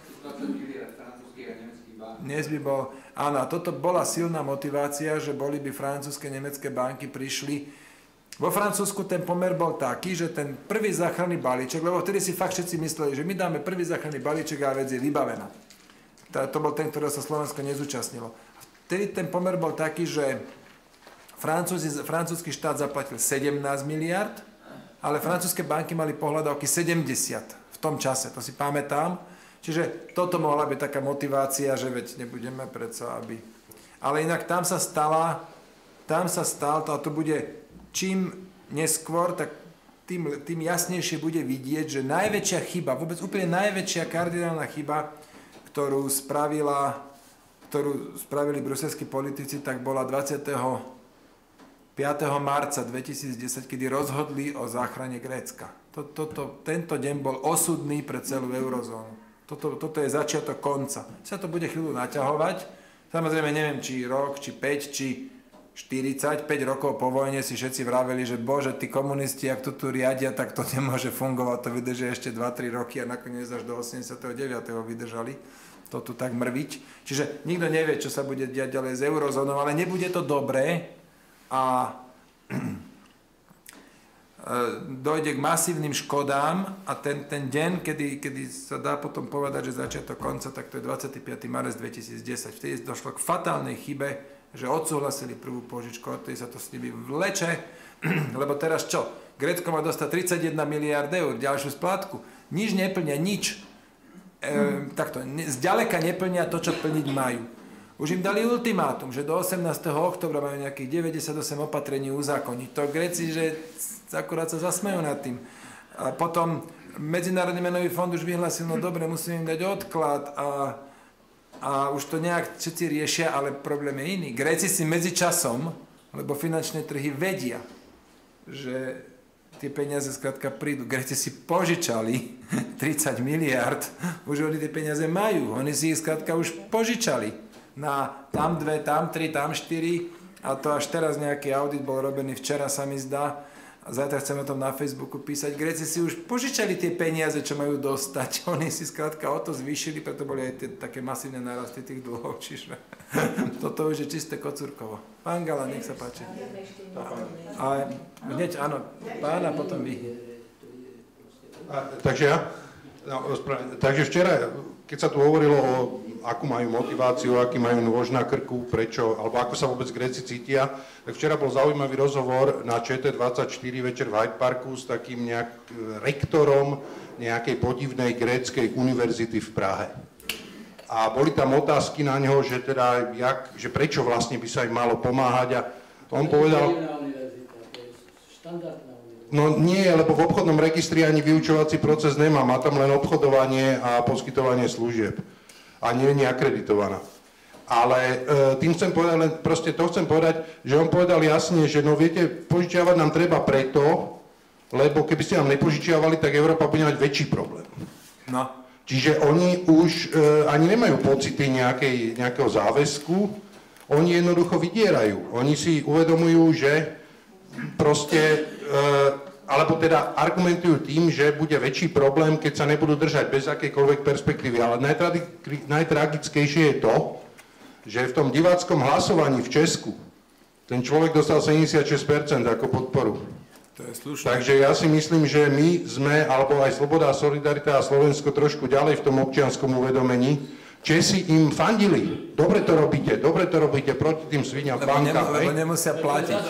Dnes by bol, áno, a toto bola silná motivácia, že boli by francúzske, nemecké banky prišli. Vo Francúzsku ten pomer bol taký, že ten prvý záchranný balíček, lebo vtedy si fakt všetci mysleli, že my dáme prvý záchranný balíček a vec je vybavená. To bol ten, ktorého sa Slovensko nezúčastnilo. Vtedy ten pomer bol taký, že francúzsky štát zaplatil 17 miliard, ale francúzske banky mali pohľadávky 70 v tom čase, to si pamätám. Čiže toto mohla byť taká motivácia, že veď nebudeme predsa, aby... Ale inak tam sa stal, a to bude čím neskôr, tak tým jasnejšie bude vidieť, že najväčšia chyba, vôbec úplne najväčšia kardinálna chyba, ktorú spravili bruselskí politici, tak bola 5. marca 2010, kedy rozhodli o záchrane Grécka. Tento deň bol osudný pre celú eurozónu. Toto je začiatok konca. Sa to bude chvíľu naťahovať. Samozrejme, neviem, či rok, či 5, či 45 rokov po vojne si všetci vraveli, že bože, tí komunisti, ak to tu riadia, tak to nemôže fungovať. To vydrží ešte 2-3 roky a nakoniec až do 89. vydržali to tu tak mrviť. Čiže nikto nevie, čo sa bude diať ďalej s eurozónou, ale nebude to dobré. A dojde k masívnym škodám a ten deň, kedy sa dá potom povedať, že začiatok konca, tak to je 25. marec 2010. Vtedy došlo k fatálnej chybe, že odsúhlasili prvú požičku, odtedy sa to s nimi vleče, lebo teraz čo? Grécko má dostať 31 miliárd eur, ďalšiu splátku. Nič neplnia, nič. Takto, zďaleka neplnia to, čo plniť majú. Už im dali ultimátum, že do 18. októbra majú nejakých 98 opatrení uzákoniť. To Gréci, že akurát sa zasmejú nad tým. A potom Medzinárodný menový fond už vyhlásil, no dobre, musím im dať odklad a už to nejak všetci riešia, ale problém je iný. Gréci si medzičasom, lebo finančné trhy vedia, že tie peniaze skrátka prídu. Gréci si požičali 30 miliard, už oni tie peniaze majú. Oni si ich skrátka už požičali na tam 2, tam 3, tam 4 a to až teraz nejaký audit bol robený včera, sa mi zdá. A zajtra chceme o tom na Facebooku písať. Gréci si už požičali tie peniaze, čo majú dostať. Oni si skrátka o to zvýšili, preto boli aj tie také masívne nárasty tých dlhov. Čiže toto už je čisté kocúrkovo. Pán Gala, nech sa páči. A hneď, áno, pán a potom vy. Takže ja? No, takže včera, keď sa tu hovorilo o akú majú motiváciu, aký majú nôž na krku, prečo, alebo ako sa vôbec Gréci cítia, tak včera bol zaujímavý rozhovor na ČT24 večer v Hyde Parku s takým rektorom nejakej podivnej gréckej univerzity v Prahe. A boli tam otázky na neho, že teda, že prečo vlastne by sa im malo pomáhať a on povedal... No nie, lebo v obchodnom registri ani vyučovací proces nemá, má tam len obchodovanie a poskytovanie služieb. A nie je akreditovaná. Ale tým chcem povedať, len proste to chcem povedať, že on povedal jasne, že no viete, požičiavať nám treba preto, lebo keby ste nám nepožičiavali, tak Európa bude mať väčší problém. No. Čiže oni už ani nemajú pocity nejakého záväzku, oni jednoducho vydierajú. Oni si uvedomujú, že proste, alebo teda argumentujú tým, že bude väčší problém, keď sa nebudú držať bez akejkoľvek perspektívy. Ale najtragickejšie je to, že v tom diváckom hlasovaní v Česku ten človek dostal 76% ako podporu. To je slušné. Takže ja si myslím, že my sme, alebo aj Sloboda a Solidarita a Slovensko trošku ďalej v tom občianskom uvedomení. Česi im fandili. Dobre to robíte proti tým sviniam bankám. Lebo nemusia platiť.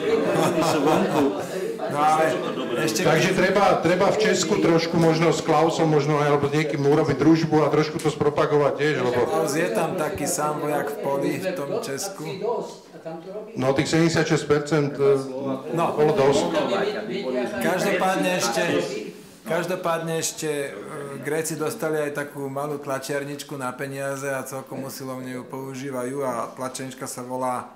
No ale ešte... Takže treba v Česku trošku možno s Klausom, možno aj alebo niekým urobiť družbu a trošku to spropagovať tiež, lebo... Klaus je tam taký sám vojak v poli v tom Česku. No tých 76% bolo dosť. Každopádne ešte Gréci dostali aj takú malú tlačiarničku na peniaze a celkom usilovne ju používajú a tlačiarnička sa volá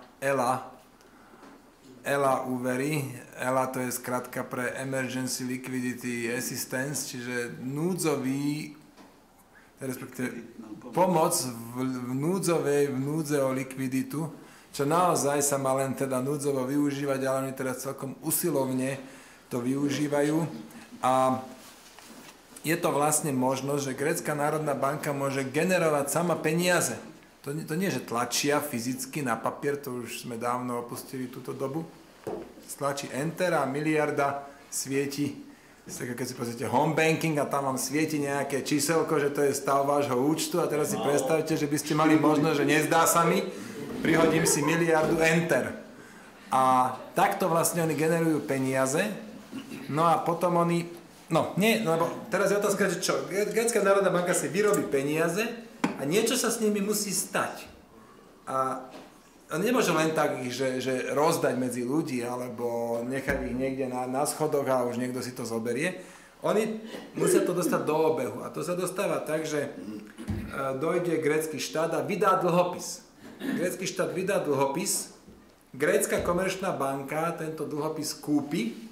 ELA úvery. ELA to je skratka pre Emergency Liquidity Assistance, čiže núdzový, respektíve pomoc v núdze o likviditu, čo naozaj sa má len teda núdzovo využívať, ale oni teraz celkom usilovne to využívajú. A je to vlastne možnosť, že Grécka národná banka môže generovať sama peniaze. To nie, že tlačia fyzicky na papier, to už sme dávno opustili túto dobu. Stlačí Enter a miliarda svieti, keď si pozrite home banking a tam vám svieti nejaké číselko, že to je stav vášho účtu a teraz si predstavte, že by ste mali možnosť, že nezdá sa mi, prihodím si miliardu Enter. A takto vlastne oni generujú peniaze, no a potom oni... No, nie, lebo teraz je otázka, že čo? Grécka národná banka si vyrobí peniaze a niečo sa s nimi musí stať. A nemôže len tak ich, že rozdať medzi ľudí, alebo nechať ich niekde na schodoch a už niekto si to zoberie. Oni musia to dostať do obehu. A to sa dostáva tak, že dojde grécky štát a vydá dlhopis. Grécky štát vydá dlhopis, grécka komerčná banka tento dlhopis kúpi,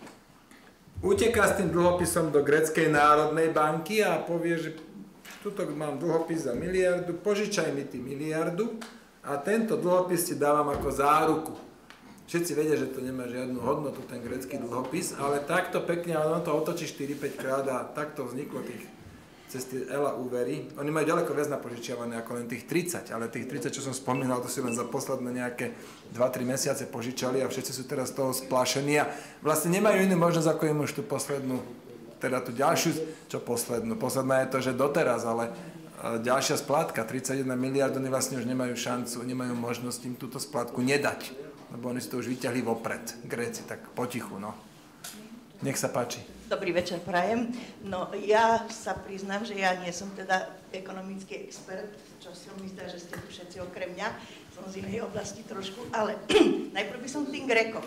uteká s tým dlhopisom do Gréckej národnej banky a povie, že tuto mám dlhopis za miliardu, požičaj mi ty miliardu a tento dlhopis ti dávam ako záruku. Všetci vedia, že to nemá žiadnu hodnotu, ten grécky dlhopis, ale takto pekne, ale on to otočí 4-5 krát a takto vzniklo tých cez tie ELA úvery. Oni majú ďaleko viac napožičiavané ako len tých 30, ale tých 30, čo som spomínal, to si len za posledné nejaké 2-3 mesiace požičali a všetci sú teraz z toho splášení a vlastne nemajú inú možnosť, ako im už tú poslednú, teda tú ďalšiu, čo poslednú. Posledná je to, že doteraz, ale ďalšia splátka, 31 miliard, oni vlastne už nemajú šancu, nemajú možnosť im túto splátku nedať, lebo oni si to už vyťahli vopred, Gréci, tak potichu, no. Nech sa páči. Dobrý večer, prajem. No, ja sa priznám, že ja nie som teda ekonomický expert, čo si mi zdá, že ste tu všetci okrem mňa. Som z inej oblasti trošku, ale najprv by som tým Grékom.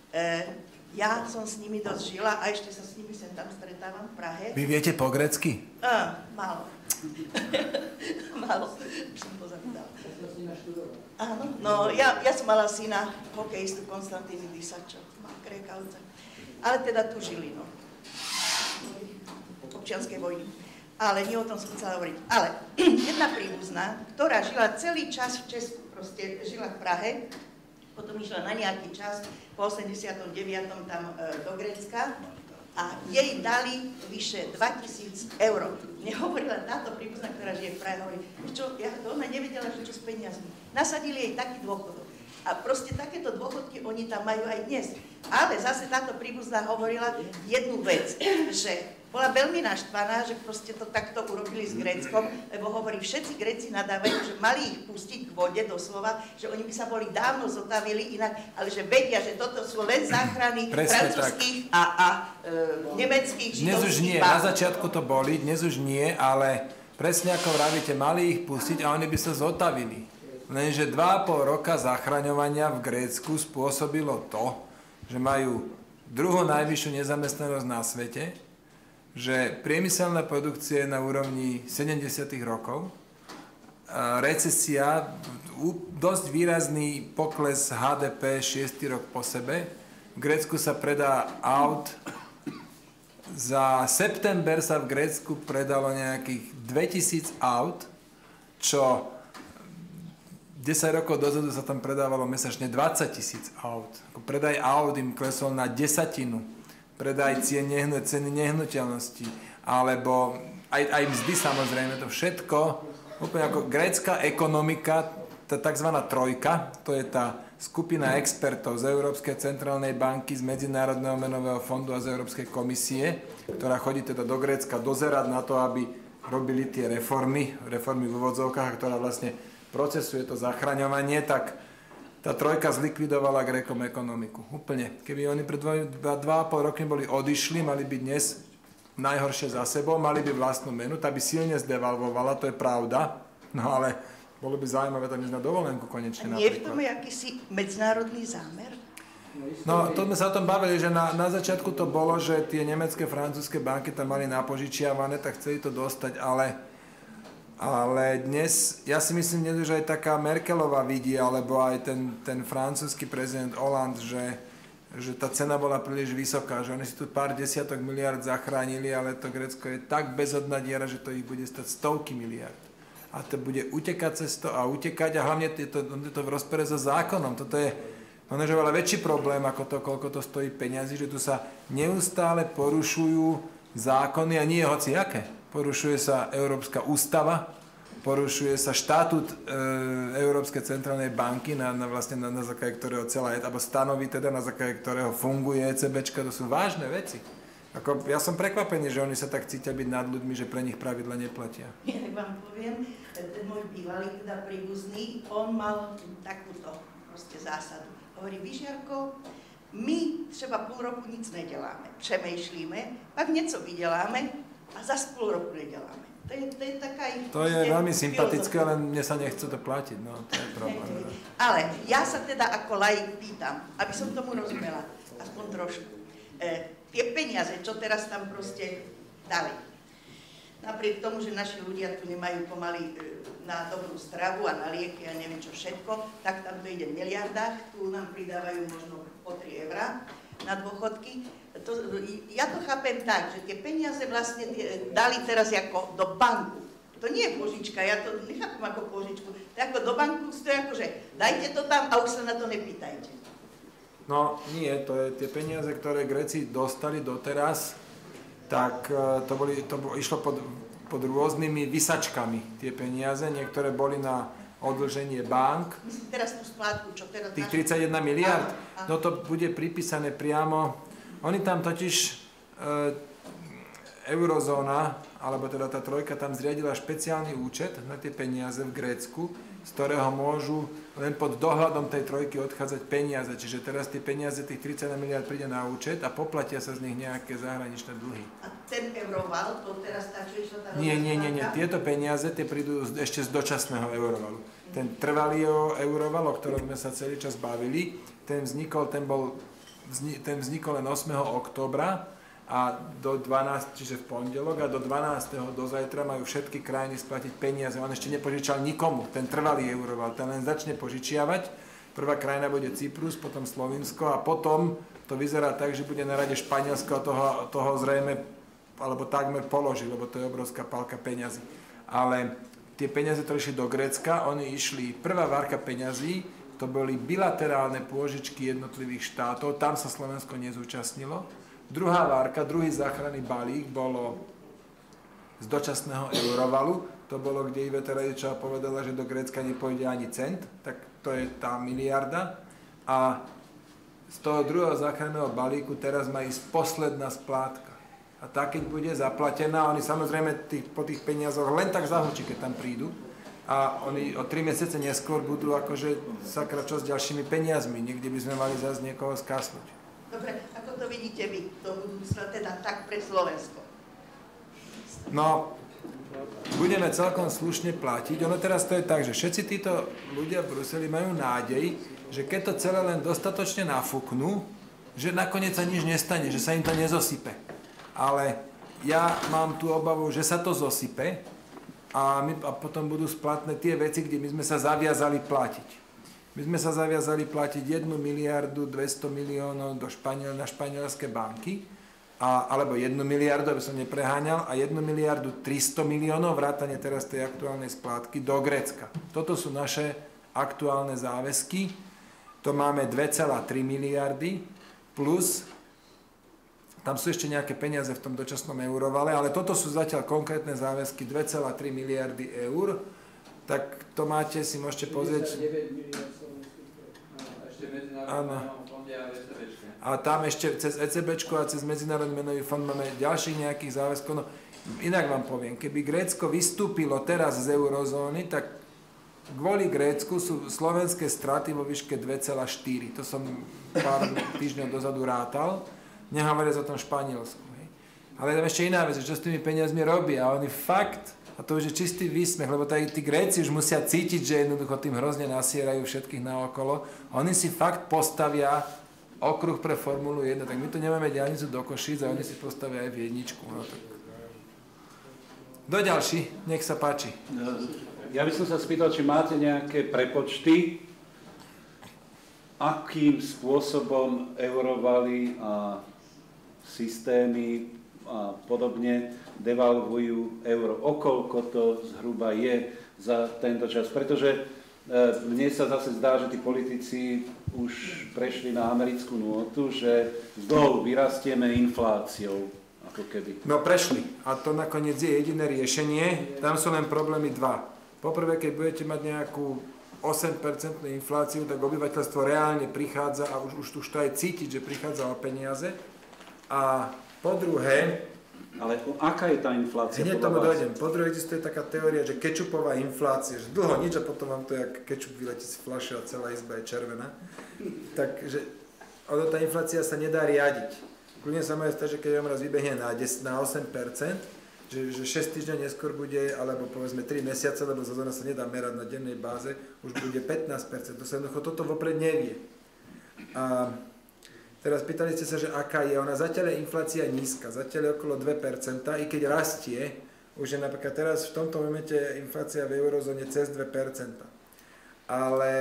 Ja som s nimi dosť žila a ešte sa s nimi sem tam stretávam v Prahe. Vy viete po grécky? Málo. Málo, už som to zapýtala. Áno, no ja som mala syna, hokejistu Konstantinidisa, čo má Grékavca. Ale teda tu žili, no. Občianskej vojny. Ale nie o tom som chcela hovoriť. Ale jedna príbuzná, ktorá žila celý čas v Česku, proste žila v Prahe, potom išla na nejaký čas, po 89. tam do Grécka a jej dali vyše 2000 eur. Mne hovorila táto príbuzná, ktorá žije v Prahe, hovorí, čo, ona nevedela, že čo s peniazmi. Nasadili jej taký dôchodok. A proste takéto dôchodky oni tam majú aj dnes. Ale zase táto príbuzná hovorila jednu vec, že bola veľmi naštvaná, že proste to takto urobili s Gréckom, lebo hovorí, všetci Gréci nadávajú, že mali ich pustiť k vode doslova, že oni by sa boli dávno zotavili inak, ale že vedia, že toto sú len záchrany francúzských a nemeckých židovských. Dnes už nie, na začiatku to boli, dnes už nie, ale presne ako vravíte, mali ich pustiť a oni by sa zotavili. Lenže 2,5 roka zachraňovania v Grécku spôsobilo to, že majú druhú najvyššiu nezamestnanosť na svete, že priemyselná produkcia je na úrovni 70. rokov, recesia, dosť výrazný pokles HDP 6. rok po sebe. V Grécku sa predá aut, za september sa v Grécku predalo nejakých 2000 aut, čo 10 rokov dozadu sa tam predávalo mesačne 20 000 aut. Predaj aut im klesol na 10%. Predaj ceny nehnuteľnosti, alebo aj mzdy samozrejme, to všetko, úplne ako grécka ekonomika, tá tzv. Trojka, to je tá skupina expertov z Európskej centrálnej banky, z Medzinárodného menového fondu a z Európskej komisie, ktorá chodí teda do Grécka dozerať na to, aby robili tie reformy v úvodzovkách, ktorá vlastne procesuje to zachraňovanie, tak tá trojka zlikvidovala Grékom ekonomiku. Úplne. Keby oni pred 2,5 rokmi boli odišli, mali by dnes najhoršie za sebou, mali by vlastnú menu, tá by silne zdevalvovala, to je pravda, no ale bolo by zaujímavé tam ísť na dovolenku konečne. A nie v tom je akýsi medzinárodný zámer? No, to sme sa o tom bavili, že na začiatku to bolo, že tie nemecké, francúzske banky tam mali napožičiavané, tak chceli to dostať, ale dnes, ja si myslím, že aj taká Merkelová vidí, alebo aj ten francúzsky prezident Hollande, že tá cena bola príliš vysoká, že oni si tu pár desiatok miliard zachránili, ale to Grécko je tak bezodná diera, že to ich bude stať stovky miliard. A to bude utekať cez to a utekať a hlavne je to v rozpore so zákonom. Toto je že veľa väčší problém ako to, koľko to stojí peňazí, že tu sa neustále porušujú zákony a nie hociaké. Porušuje sa Európska ústava, porušuje sa štatút Európskej centrálnej banky, na základe ktorého celá je, alebo stanoví teda, na základe ktorého funguje ECBčka, to sú vážne veci. Ja som prekvapený, že oni sa tak cítia byť nad ľuďmi, že pre nich pravidla neplatia. Ja vám poviem, ten môj bývalý, teda príbuzný, on mal takúto proste zásadu. Hovorí, Vyžiarko, my třeba půl roku nic neděláme, přemýšlíme, pak něco vyděláme, a zas půl roku neděláme. To je taká ich... To je veľmi sympatické, ale mne sa nechce to platiť, no to je problém. Ale ja sa teda ako laik pýtam, aby som tomu rozumela, aspoň trošku. Tie peniaze, čo teraz tam proste dali, napriek tomu, že naši ľudia tu nemajú pomaly na dobrú stravu a na lieky a neviem čo všetko, tak tam to ide v miliardách, tu nám pridávajú možno po 3 eurá na dôchodky. Ja to chápem tak, že tie peniaze vlastne dali teraz ako do banku. To nie je požička, ja to nechápem ako požičku. To je ako do banku, to je ako, že dajte to tam a už sa na to nepýtajte. No nie, to je tie peniaze, ktoré Gréci dostali doteraz, tak išlo pod rôznymi vysačkami tie peniaze. Niektoré boli na odlženie bank. Myslím teraz tú splátku, čo teraz... Tých 31 miliard, no to bude pripísané priamo. Oni tam totiž, eurozóna, alebo teda tá trojka tam zriadila špeciálny účet na tie peniaze v Grécku, z z ktorého môžu len pod dohľadom tej trojky odchádzať peniaze. Čiže teraz tie peniaze, tých 31 miliard príde na účet a poplatia sa z nich nejaké zahraničné dlhy. A ten euroval, to teraz tá, čo išla tá... Nie. Tieto peniaze tie prídu ešte z dočasného eurovalu. Ten trvalý euroval, o ktorom sme sa celý čas bavili, ten vznikol len 8. októbra a do 12, čiže v pondelok, a do 12. do zajtra majú všetky krajiny splatiť peniaze. On ešte nepožičal nikomu, ten trvalý euroval, ten len začne požičiavať. Prvá krajina bude Cyprus, potom Slovinsko a potom to vyzerá tak, že bude na rade Španielsko a toho zrejme, alebo takmer položí, lebo to je obrovská pálka peňazí. Ale tie peniaze, ktoré išli do Grécka, oni išli, prvá várka peňazí, to boli bilaterálne pôžičky jednotlivých štátov, tam sa Slovensko nezúčastnilo. Druhá várka, druhý záchranný balík bolo z dočasného eurovalu. To bolo, kde Iveta Radičová povedala, že do Grécka nepôjde ani cent, tak to je tá miliarda. A z toho druhého záchranného balíku teraz má ísť posledná splátka. A tá, keď bude zaplatená, oni samozrejme po tých peniazoch len tak zahučí, keď tam prídu. A oni o 3 mesiace neskôr budú akože sakra čo s ďalšími peniazmi. Niekde by sme mali zase niekoho skásnuť. Dobre, ako to vidíte vy, do budúcna, teda tak pre Slovensko? No, budeme celkom slušne platiť. Ono teraz to je tak, že všetci títo ľudia v Bruseli majú nádej, že keď to celé len dostatočne nafúknú, že nakoniec sa nič nestane, že sa im to nezosype. Ale ja mám tú obavu, že sa to zosype a potom budú splatné tie veci, kde my sme sa zaviazali platiť. My sme sa zaviazali platiť 1 miliardu 200 miliónov na španielské banky, alebo 1 miliardu, aby som nepreháňal, a 1 miliardu 300 miliónov, vrátane teraz tej aktuálnej splátky, do Grécka. Toto sú naše aktuálne záväzky. To máme 2,3 miliardy, plus tam sú ešte nejaké peniaze v tom dočasnom eurovale, ale toto sú zatiaľ konkrétne záväzky 2,3 miliardy eur. Tak to máte, si môžete pozrieť. A tam ešte cez ECBčko a cez Medzinárodný menový fond máme ďalších nejakých záväzkov. No, inak vám poviem, keby Grécko vystúpilo teraz z eurozóny, tak kvôli Grécku sú slovenské straty vo výške 2,4. To som pár týždňov dozadu rátal. Nehovoriac o tom Španielsku. Hej. Ale tam ešte iná vec, čo s tými peniazmi robia. A oni fakt, a to už je čistý výsmech, lebo tí Gréci už musia cítiť, že jednoducho tým hrozne nasierajú všetkých naokolo. A oni si fakt postavia okruh pre Formulu 1, tak my tu nemáme diaľnicu do Košíc a oni si postavia aj Viedničku. No, tak. Kto ďalší? Nech sa páči. Ja by som sa spýtal, či máte nejaké prepočty, akým spôsobom eurovaly a systémy a podobne devalvujú euro. Okoľko to zhruba je za tento čas. Pretože mne sa zase zdá, že tí politici už prešli na americkú nôtu, že z dlhov vyrastieme infláciou. Ako keby. No prešli. A to nakoniec je jediné riešenie. Tam sú len problémy dva. Poprvé, keď budete mať nejakú 8% infláciu, tak obyvateľstvo reálne prichádza a už to aj cítiť, že prichádza o peniaze. A po druhé... Ale aká je tá inflácia? Hneď tomu dojdem. Po druhé existuje taká teória, že kečupová inflácia, že dlho nič a potom vám to jak kečup vyletí z fľaše a celá izba je červená. Takže tá inflácia sa nedá riadiť. Kľudne sa môže stať, že keď vám raz vybehne na 8%, že 6 týždňov neskôr bude, alebo povedzme 3 mesiace, lebo sezóna sa nedá merať na dennej báze, už bude 15%. To sa jednoducho toto vopred nevie. A teraz pýtali ste sa, že aká je. Ona zatiaľ je inflácia nízka, zatiaľ je okolo 2%, i keď rastie, už je napríklad teraz v tomto momente inflácia v eurozóne cez 2%. Ale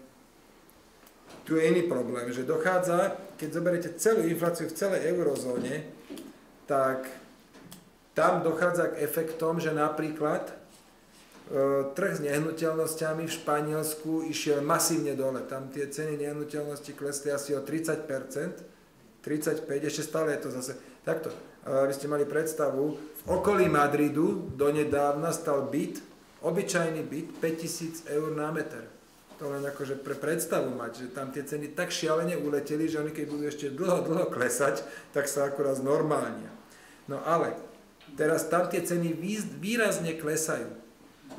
tu je iný problém, že dochádza, keď zoberiete celú infláciu v celej eurozóne, tak tam dochádza k efektom, že napríklad trh s nehnuteľnosťami v Španielsku išiel masívne dole. Tam tie ceny nehnuteľnosti klesli asi o 30%, 35%, ešte stále je to zase takto. Aby ste mali predstavu, v okolí Madridu donedávna stal byt, obyčajný byt, 5000 eur na meter. To len akože pre predstavu mať, že tam tie ceny tak šialene uleteli, že oni keď budú ešte dlho klesať, tak sa akurát znormálnia. No ale teraz tam tie ceny výrazne klesajú.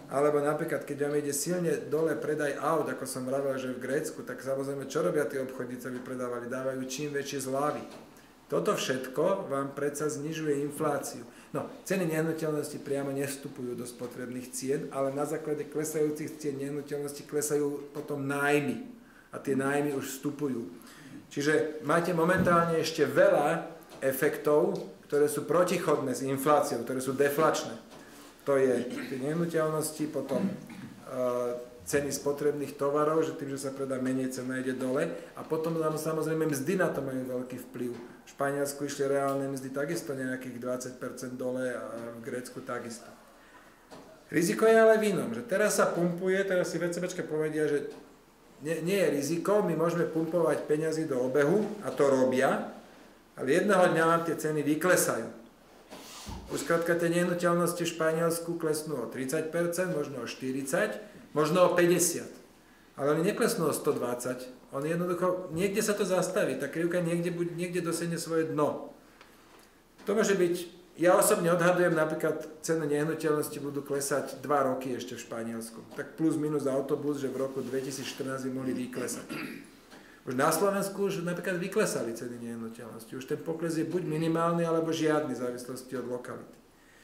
Alebo napríklad, keď vám ide silne dole predaj aut, ako som vravel, že v Grécku, tak samozrejme, čo robia tí obchodníci, aby predávali? Dávajú čím väčšie zľavy. Toto všetko vám predsa znižuje infláciu. No, ceny nehnuteľnosti priamo nevstupujú do spotrebných cien, ale na základe klesajúcich cien nehnuteľnosti klesajú potom nájmy. A tie nájmy už vstupujú. Čiže máte momentálne ešte veľa efektov, ktoré sú protichodné s infláciou, ktoré sú deflačné. To je tie nehnuteľnosti, potom ceny spotrebných tovarov, že tým, že sa predá menej, cena ide dole. A potom samozrejme mzdy na to majú veľký vplyv. V Španielsku išli reálne mzdy takisto nejakých 20% dole a v Grécku takisto. Riziko je ale v inom, že teraz sa pumpuje, teraz si VCBčka povedia, že nie je riziko, my môžeme pumpovať peniazy do obehu a to robia, ale jedného dňa vám tie ceny vyklesajú. Už skrátka tie nehnuteľnosti v Španielsku klesnú o 30%, možno o 40%, možno o 50%. Ale oni neklesnú o 120%. On jednoducho, niekde sa to zastaví, tá krivka niekde dosiahne svoje dno. To môže byť, ja osobne odhadujem napríklad ceny nehnuteľnosti budú klesať 2 roky ešte v Španielsku. Tak plus minus autobus, že v roku 2014 by mohli vyklesať. Už na Slovensku už napríklad vyklesali ceny nehnuteľnosti. Už ten pokles je buď minimálny, alebo žiadny v závislosti od lokality.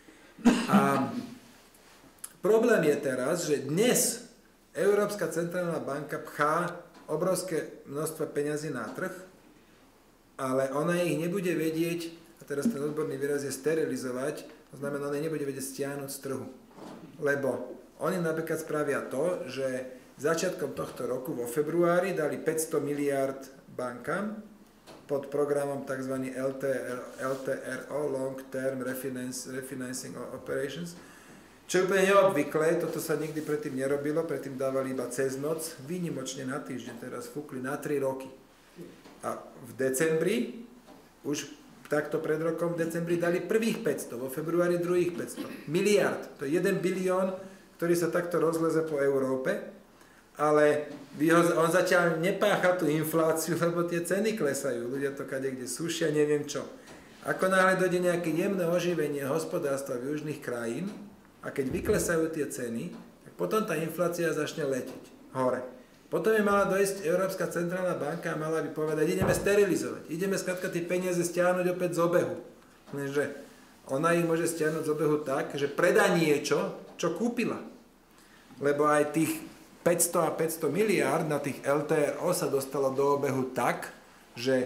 A problém je teraz, že dnes Európska centrálna banka pchá obrovské množstvo peňazí na trh, ale ona ich nebude vedieť, a teraz ten odborný výraz je sterilizovať, to znamená, ona nebude vedieť stiahnuť z trhu. Lebo oni napríklad spravia to, že začiatkom tohto roku vo februári dali 500 miliárd bankám pod programom tzv. LTRO, Long Term Refinancing Operations, čo je úplne neobvyklé, toto sa nikdy predtým nerobilo, predtým dávali iba cez noc, výnimočne na týždeň, teraz fúkli na 3 roky. A v decembri, už takto pred rokom v decembri dali prvých 500, vo februári druhých 500. Miliard, to je 1 bilión, ktorý sa takto rozleze po Európe, ale on zatiaľ nepácha tú infláciu, lebo tie ceny klesajú. Ľudia to kadekde sušia, neviem čo. Ako náhle dojde nejaké jemné oživenie hospodárstva v južných krajín a keď vyklesajú tie ceny, tak potom tá inflácia začne letieť hore. Potom je mala dojsť Európska centrálna banka a mala by povedať, ideme sterilizovať, ideme skrátka tie peniaze stiahnuť opäť z obehu. Lenže ona ich môže stiahnuť z obehu tak, že predá niečo, čo kúpila. Lebo aj tých 500 a 500 miliárd na tých LTRO sa dostalo do obehu tak, že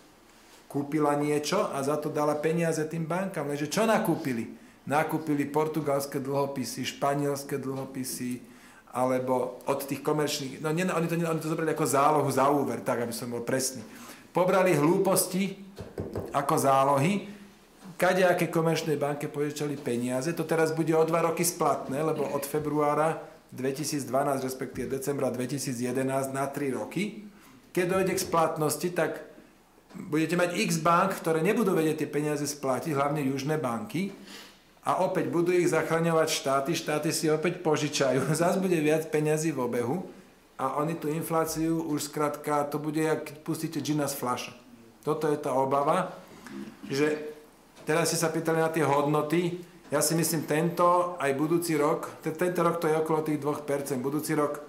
kúpila niečo a za to dala peniaze tým bankám. Lenže čo nakúpili? Nakúpili portugalské dlhopisy, španielské dlhopisy, alebo od tých komerčných... No, oni to zobrali ako zálohu za úver, tak, aby som bol presný. Pobrali hlúposti ako zálohy, kadejaké komerčnej banke požičali peniaze, to teraz bude o 2 roky splatné, lebo od februára 2012, respektíve decembra 2011 na 3 roky. Keď dojde k splatnosti, tak budete mať x bank, ktoré nebudú vedieť tie peniaze splatiť, hlavne južné banky. A opäť budú ich zachraňovať štáty si opäť požičajú. Zás bude viac peňazí v obehu a oni tú infláciu už skrátka, to bude, jak pustíte džina z fľaša. Toto je tá obava, že teraz ste sa pýtali na tie hodnoty. Ja si myslím, tento aj budúci rok, tento rok to je okolo tých 2%, budúci rok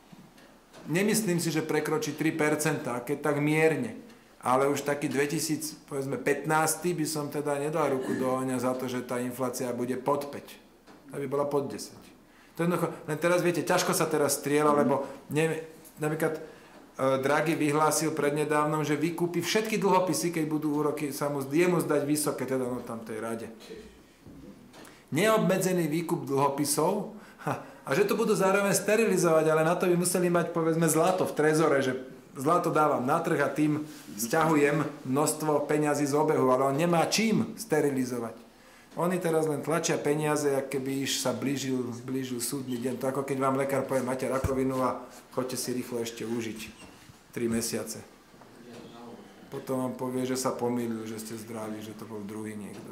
nemyslím si, že prekročí 3%, keď tak mierne, ale už taký 2015 by som teda nedal ruku do ohňa za to, že tá inflácia bude pod 5, aby bola pod 10. To jednoducho, len teraz viete, ťažko sa teraz strieľa, lebo napríklad Draghi vyhlásil prednedávnom, že vykúpi všetky dlhopisy, keď budú úroky, jemu zdať vysoké, teda no tam tej rade. Neobmedzený výkup dlhopisov a že to budú zároveň sterilizovať, ale na to by museli mať povedzme zlato v trezore, že zlato dávam na trh a tým sťahujem množstvo peňazí z obehu, ale on nemá čím sterilizovať. Oni teraz len tlačia peniaze, ak keby sa blížil súdny deň. To ako keď vám lekár povie, máte rakovinu a choďte si rýchlo ešte užiť 3 mesiace. Potom vám povie, že sa pomýlil, že ste zdraví, že to bol druhý niekto.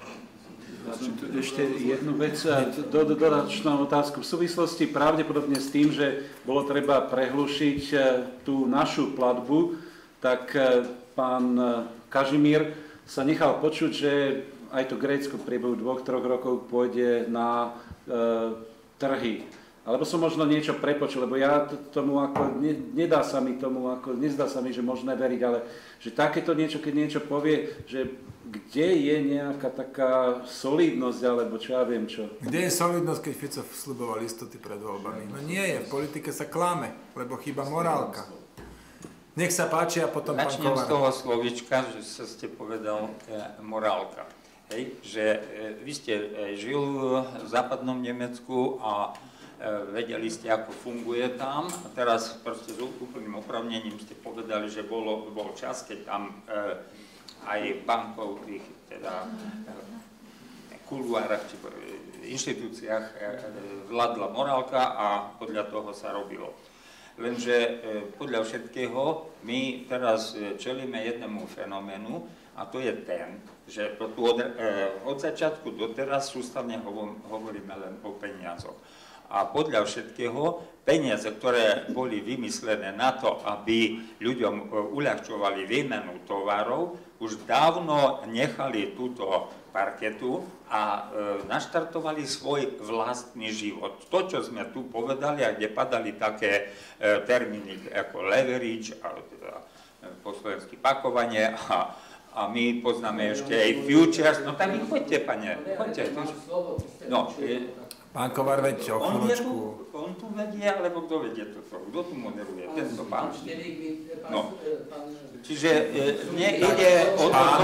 Ešte jednu vec, dodatočnú otázku. V súvislosti pravdepodobne s tým, že bolo treba prehlušiť tú našu platbu, tak pán Kažimír sa nechal počuť, že aj to Grécko v priebehu 2-3 rokov pôjde na trhy. Alebo som možno niečo prepočul, lebo ja tomu ako, nezdá sa mi, že možné veriť, ale že takéto niečo, keď niečo povie, že kde je nejaká taká solidnosť, alebo čo ja viem čo. Kde je solidnosť, keď Fico sľuboval istoty pred voľbami? No nie je, v politike sa klame, lebo chýba morálka. Nech sa páči a potom pán Kovar. Začnem z toho slovička, že ste povedal morálka. Hej, že vy ste žil v západnom Nemecku a vedeli ste, ako funguje tam a teraz proste s úplným opravnením ste povedali, že bol čas, keď tam aj v bankových teda kuluárach či inštitúciách vládla morálka a podľa toho sa robilo. Lenže podľa všetkého my teraz čelíme jednému fenoménu a to je ten, že od začiatku doteraz sústavne hovoríme len o peniazoch. A podľa všetkého peniaze, ktoré boli vymyslené na to, aby ľuďom uľahčovali výmenu tovarov, už dávno nechali túto parketu a naštartovali svoj vlastný život. To, čo sme tu povedali a kde padali také termíny ako leverage, a po slovensky pakovanie a my poznáme ešte aj futures. No tak choďte, pane, choďte. No, pán Kovar, veď o chvíľočku. On tu vedie, alebo kto vedie toto? Kto tu moderuje? Tento pán? No. Čiže ide o toto.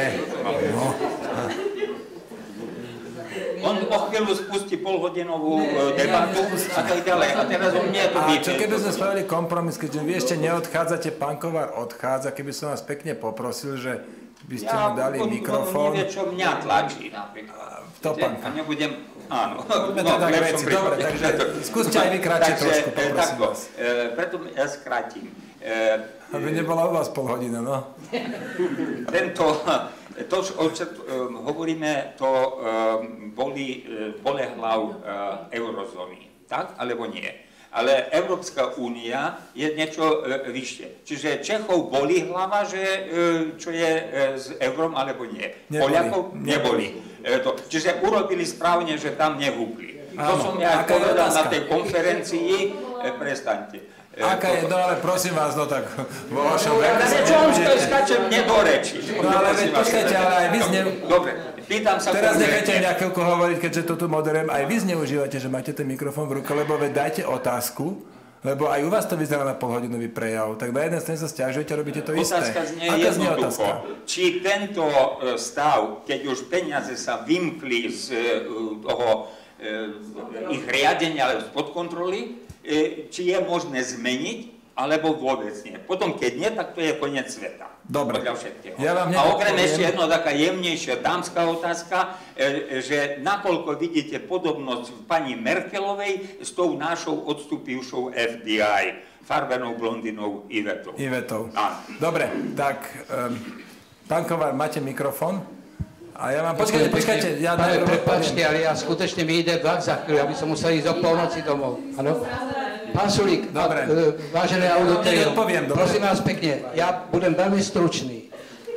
On o chvíľu spustí polhodinovú debatu a tak ďalej. A teraz on nie je to vypie. A čo keby sme spravili kompromis, keďže vy ešte neodchádzate, pán Kovar odchádza, keby som vás pekne poprosil, že by ste mu dali mikrofón. On nevie, čo mňa tlačí napríklad. To pán. A nebudem... Áno. Dobre, takže skúste aj vy kratšie trošku, poprosím vás. Preto ja skrátim. Aby nebola u vás pol hodina, no. To, o čo hovoríme, to boli bolehlav eurozóny, tak alebo nie? Ale Európska únia je niečo vyššie. Čiže Čechov boli hlava, že čo je s eurom alebo nie. Poľakov neboli. Čiže urobili správne, že tam nehúbli. To som ja povedal na tej konferencii, prestaňte. Aká je, no ale prosím vás, no tak vo vašom veku... Čo on skáčem mne do reči. No ale veď počkajte, ale aj vy Dobre, pýtam sa... Teraz nechajte mňa chvíľku hovoriť, keďže to tu moderujem, aj vy zneužívate, že máte ten mikrofón v ruke, lebo veď dajte otázku, lebo aj u vás to vyzerá na polhodinový prejav, tak na jeden strane sa sťažujete a robíte to isté. Otázka znie jednoducho. Či tento stav, keď už peniaze sa vymkli z toho ich riadenia, alebo spod kontroly, či je možné zmeniť, alebo vôbec nie. Potom, keď nie, tak to je koniec sveta. Dobre. Ja a okrem ešte jedna taká jemnejšia dámska otázka, že nakoľko vidíte podobnosť pani Merkelovej s tou našou odstupivšou FDI, farbenou blondinou Ivetou. Dobre, tak pán Kovar, máte mikrofón? A ja vám... Počkajte, ja... Prepáčte, ale ja skutečne mi ide vlak za chvíľu, aby som musel ísť o polnoci domov. Áno? Pán Sulík, vážené auditorium, prosím vás pekne, ja budem veľmi stručný.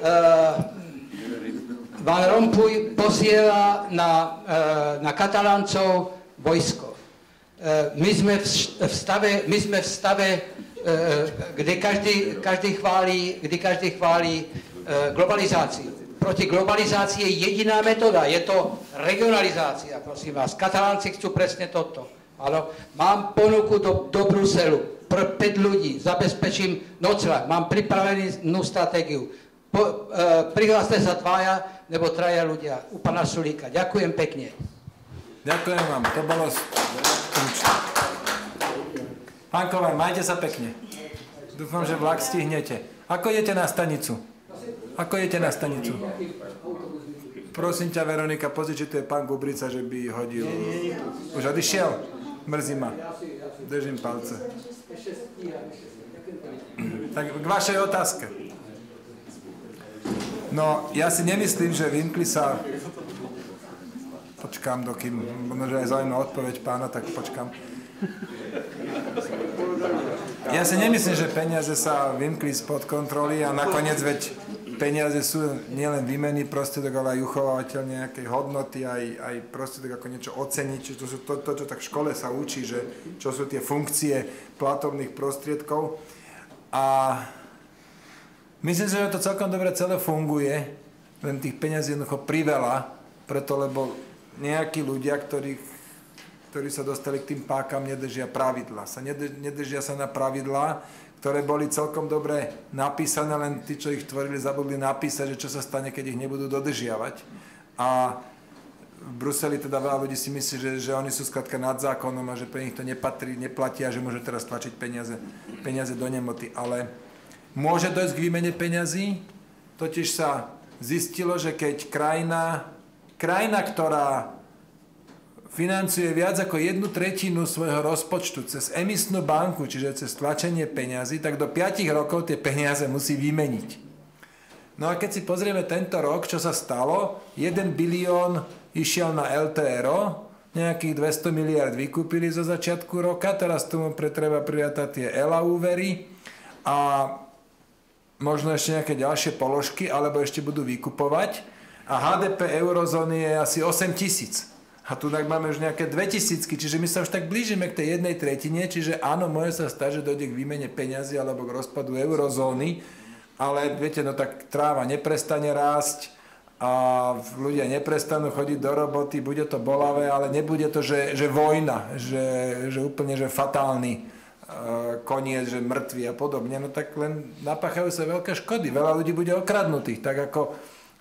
Van Rompuy posiela na Kataláncov vojsko. My sme v stave, kde každý chválí globalizáciu. Proti globalizácii je jediná metóda, je to regionalizácia, prosím vás. Katalánci chcú presne toto. Áno, mám ponuku do Bruselu, 5 ľudí, zabezpečím nocľah, mám pripravenú stratégiu. Prihláste sa 2 nebo 3 ľudia u pána Sulíka. Ďakujem pekne. Ďakujem vám, to bolo stručné. Pán Kovar, majte sa pekne. Dúfam, že vlak stihnete. Ako idete na stanicu? Prosím ťa, Veronika, pozri, či tu je pán Gubrica, že by hodil... Už odišiel? Mrzí ma. Držím palce. Tak k vašej otázke. No, ja si nemyslím, že vymkli sa... Počkám, dokým... Možno, že aj zaujímavá odpoveď pána, tak počkám. Ja si nemyslím, že peniaze sa vymkli spod kontroly a nakoniec veď peniaze sú nielen výmenný prostriedok, ale aj uchovateľ nejakej hodnoty, aj prostriedok ako niečo oceniť. Čiže to sú to, čo tak v škole sa učí, že čo sú tie funkcie platobných prostriedkov. A myslím si, že to celkom dobre celé funguje, len tých peniazí jednoducho priveľa, preto lebo nejakí ľudia, ktorí sa dostali k tým pákam, nedržia pravidlá. Nedržia sa na pravidlá, ktoré boli celkom dobre napísané, len tí, čo ich tvorili, zabudli napísať, že čo sa stane, keď ich nebudú dodržiavať. A v Bruseli teda veľa ľudí si myslí, že oni sú skrátka nad zákonom a že pre nich to nepatrí, neplatí a že môžu teraz tlačiť peniaze do nemoty. Ale môže dojsť k výmene peňazí, totiž sa zistilo, že keď krajina, ktorá financuje viac ako 1/3 svojho rozpočtu cez emisnú banku, čiže cez tlačenie peňazí, tak do 5 rokov tie peniaze musí vymeniť. No a keď si pozrieme tento rok, čo sa stalo, 1 bilión išiel na LTRO, nejakých 200 miliard vykúpili zo začiatku roka, teraz tomu treba prirátať tie ELA úvery a možno ešte nejaké ďalšie položky, alebo ešte budú vykupovať. A HDP eurozóny je asi 8 000. A tu tak máme už nejaké 2000, čiže my sa už tak blížime k tej 1/3, čiže áno, môže sa stať, že dojde k výmene peňazí alebo k rozpadu eurozóny, ale viete, no tak tráva neprestane rásť a ľudia neprestanú chodiť do roboty, bude to bolavé, ale nebude to, že vojna, že úplne že fatálny koniec, že mŕtvi a podobne, no tak len napáchajú sa veľké škody, veľa ľudí bude okradnutých, tak ako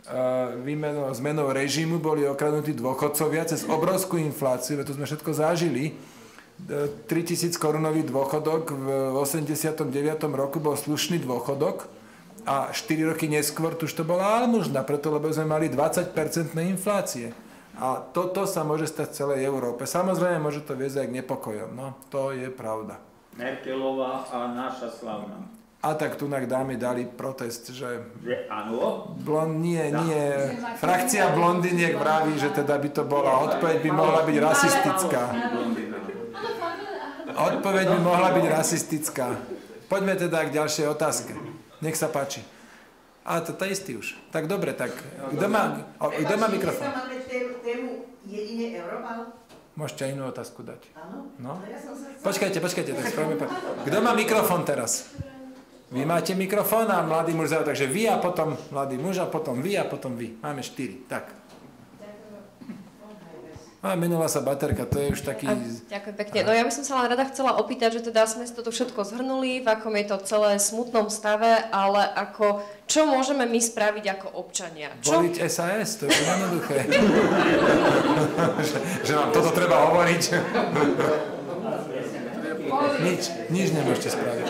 zmenou režimu boli okradnutí dôchodcovia cez obrovskú infláciu, to sme všetko zažili. 3000 korunový dôchodok v 89. roku bol slušný dôchodok a 4 roky neskôr už to bola almužna, preto lebo sme mali 20% inflácie. A toto sa môže stať v celej Európe. Samozrejme, môže to viesť aj k nepokojom, no to je pravda. Merkelová a naša slavná. A tak tu dámy dali protest, že... Áno? Nie. Frakcia blondiniek vraví, že teda by to bola... Odpoveď by mohla byť rasistická. Odpoveď by mohla byť rasistická. Poďme teda k ďalšej otázke. Nech sa páči. A to je istý už. Tak dobre, tak... Kto má mikrofón? Máme tému jedine Euroval? Môžete inú otázku dať. Áno? No? Počkajte, tak spravíme... Kto má mikrofón teraz? Vy máte mikrofón a mladý muž zaujal, takže vy a potom mladý muž a potom vy a potom vy. Máme 4, tak. A minula sa baterka, to je už taký... Ďakujem pekne. No ja by som sa len rada chcela opýtať, že teda sme si toto všetko zhrnuli, v akom je to celé smutnom stave, ale ako, čo môžeme my spraviť ako občania? Voliť SAS, to je jednoduché. že vám toto treba hovoriť. Nič nemôžete spraviť.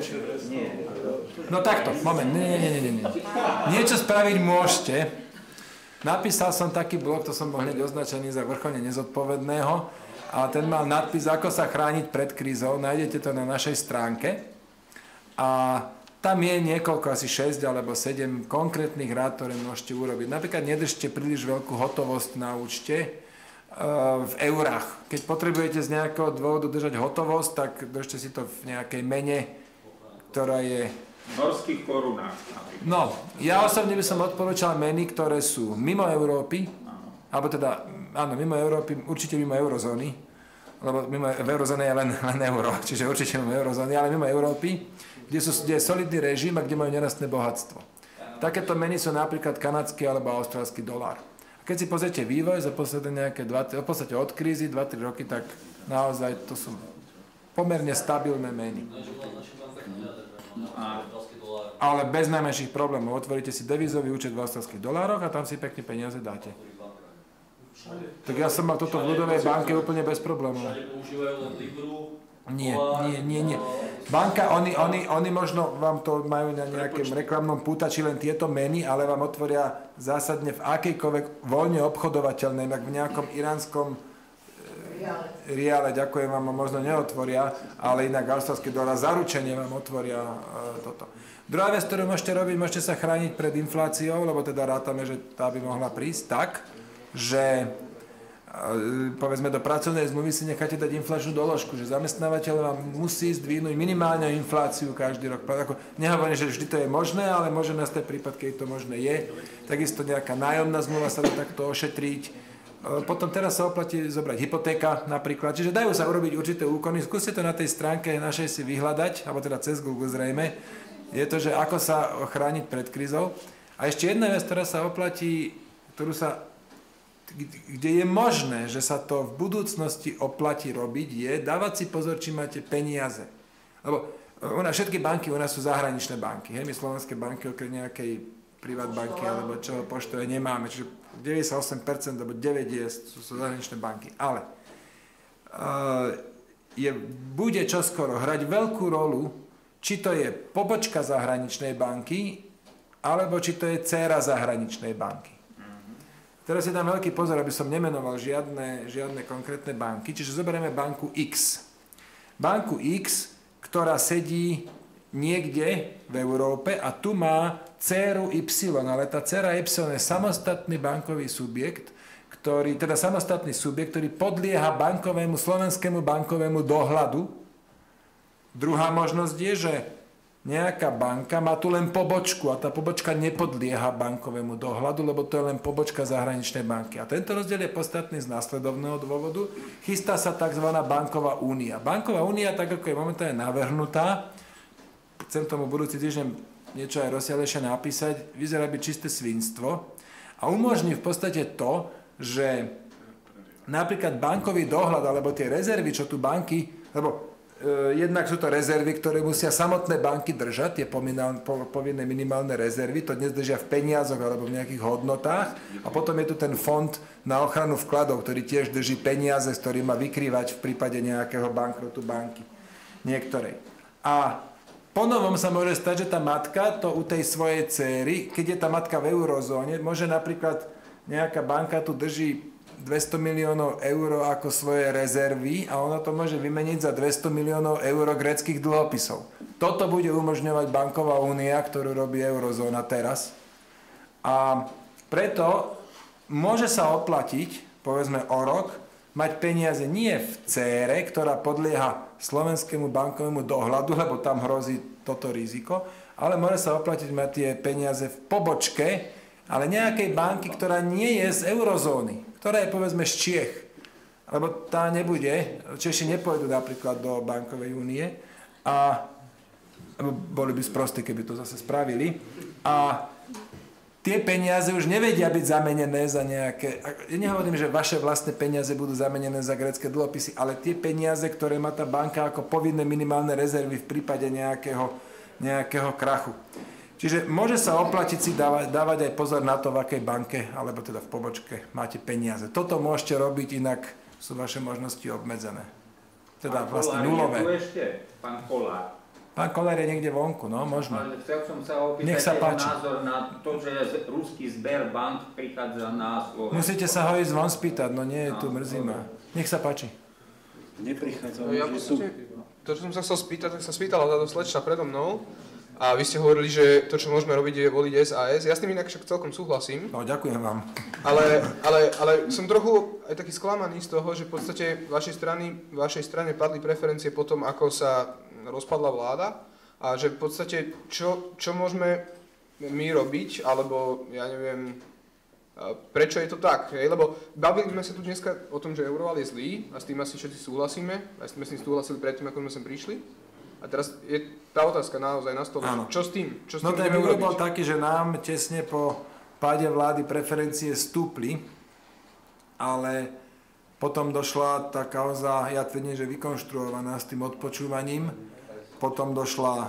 No takto, moment, nie. Niečo spraviť môžete. Napísal som taký blog, to som bol hneď označený za vrcholne nezodpovedného a ten mal nadpis Ako sa chrániť pred krízou, nájdete to na našej stránke a tam je niekoľko, asi 6 alebo 7 konkrétnych rád, ktoré môžete urobiť. Napríklad nedržte príliš veľkú hotovosť na účte v eurách. Keď potrebujete z nejakého dôvodu držať hotovosť, tak držte si to v nejakej mene, ktorá je... V norských korunách. No, ja osobne by som odporúčal meny, ktoré sú mimo Európy, alebo teda, áno, mimo Európy, určite mimo eurozóny, lebo mimo eurozóny je len euro, čiže určite mimo eurozóny, ale mimo Európy, kde je solidný režim a kde majú nerastné bohatstvo. Takéto meny sú napríklad kanadský alebo austrálsky dolár. Keď si pozriete vývoj za posledné nejaké v podstate od krízy 2-3 roky, tak naozaj to sú pomerne stabilné meny. Ale bez najmenších problémov. Otvoríte si devizový účet v austrálskych dolároch a tam si pekne peniaze dáte. Tak ja som mal toto v ľudovej banke úplne bez problémov. Nie. Banka, oni možno vám to majú na nejakém reklamnom pútači len tieto meny, ale vám otvoria zásadne v akejkoľvek voľne obchodovateľnej, ak v nejakom iránskom riale, ďakujem vám, možno neotvoria, ale inak austrálsky dolár zaručenie vám otvoria toto. Druhá vec, ktorú môžete robiť, môžete sa chrániť pred infláciou, lebo teda rátame, že tá by mohla prísť tak, že povedzme do pracovnej zmluvy si necháte dať inflačnú doložku, že zamestnávateľ vám musí zdvihnúť minimálne infláciu každý rok. Nehovorím, že vždy to je možné, ale môže nastať prípad, keď to možné je. Takisto nejaká nájomná zmluva sa dá takto ošetriť. Potom teraz sa oplatí zobrať hypotéka napríklad. Čiže dajú sa urobiť určité úkony. Skúste to na tej stránke našej si vyhľadať, alebo teda cez Google zrejme. Je to, že ako sa chrániť pred krízou. A ešte jedna vec, ktorá sa oplatí, kde je možné, že sa to v budúcnosti oplatí robiť, je dávať si pozor, či máte peniaze. Lebo všetky banky u nás sú zahraničné banky. My slovenské banky okrem nejakej privát banky alebo čoho poštové nemáme. Čiže 98% alebo 9% sú zahraničné banky. Ale bude čoskoro hrať veľkú rolu, či to je pobočka zahraničnej banky, alebo či to je dcéra zahraničnej banky. Teraz si dám veľký pozor, aby som nemenoval žiadne konkrétne banky. Čiže zoberieme banku X. Banku X, ktorá sedí niekde v Európe a tu má dcéru Y, ale tá dcéra Y je samostatný bankový subjekt, ktorý podlieha slovenskému bankovému dohľadu. Druhá možnosť je, že nejaká banka má tu len pobočku a tá pobočka nepodlieha bankovému dohľadu, lebo to je len pobočka zahraničnej banky. A tento rozdiel je podstatný z následovného dôvodu. Chystá sa tzv. Banková únia. Banková únia, tak ako je momentálne navrhnutá, chcem tomu budúci týždeň niečo aj rozsiahlejšie napísať, vyzerá byť čisté svinstvo a umožní v podstate to, že napríklad bankový dohľad alebo tie rezervy, čo tu banky, lebo jednak sú to rezervy, ktoré musia samotné banky držať, tie povinné minimálne rezervy, to dnes držia v peniazoch alebo v nejakých hodnotách a potom je tu ten fond na ochranu vkladov, ktorý tiež drží peniaze, s ktorým má vykrývať v prípade nejakého bankrotu banky niektorej. A ponovom sa môže stať, že tá matka to u tej svojej dcéry, keď je tá matka v eurozóne, môže napríklad nejaká banka tu drží 200 miliónov eur ako svoje rezervy a ona to môže vymeniť za 200 miliónov eur gréckych dlhopisov. Toto bude umožňovať banková únia, ktorú robí eurozóna teraz. A preto môže sa oplatiť, povedzme o rok, mať peniaze nie v dcére, ktorá podlieha slovenskému bankovému dohľadu, lebo tam hrozí toto riziko, ale môže sa oplatiť mať tie peniaze v pobočke, ale nejakej banky, ktorá nie je z eurozóny, ktorá je povedzme z Čiech, lebo tá nebude, Češi nepôjdu napríklad do bankovej únie a boli by sprostí, keby to zase spravili a tie peniaze už nevedia byť zamenené za nejaké... Ja nehovorím, že vaše vlastné peniaze budú zamenené za grécke dlhopisy, ale tie peniaze, ktoré má tá banka ako povinné minimálne rezervy v prípade nejakého krachu. Čiže môže sa oplatiť si dávať aj pozor na to, v akej banke, alebo teda v pobočke máte peniaze. Toto môžete robiť, inak sú vaše možnosti obmedzené. Teda vlastne nulové. Pán Kollár je tu ešte? Pán Kollár. Pán Kollár je niekde vonku, no možno. Ale chcel som sa opýtať jeho názor na to, že ruský Sberbank prichádza na Slovensku. Musíte sa ho ísť von spýtať, no nie je tu, mrzí ma. Nech sa páči. Neprichádza. To, čo som sa chcel spýtať, tak sa spýtala táto slečna predo mnou. A vy ste hovorili, že to, čo môžeme robiť, je voliť SAS. Ja s tým inak však celkom súhlasím. No, ďakujem vám. Ale som trochu aj taký sklamaný z toho, že v podstate vašej strane padli preferencie po tom, ako sa rozpadla vláda a že v podstate čo môžeme my robiť, alebo ja neviem, prečo je to tak. Lebo bavili sme sa tu dneska o tom, že euroval je zlý a s tým asi všetci súhlasíme. Aj sme s tým súhlasili predtým, ako sme sem prišli. A teraz je tá otázka naozaj na stole. Čo s tým? No ten vývoj bol taký, že nám tesne po páde vlády preferencie stúpli, ale potom došla tá kauza, ja tvrdím, že vykonštruovaná s tým odpočúvaním, potom došla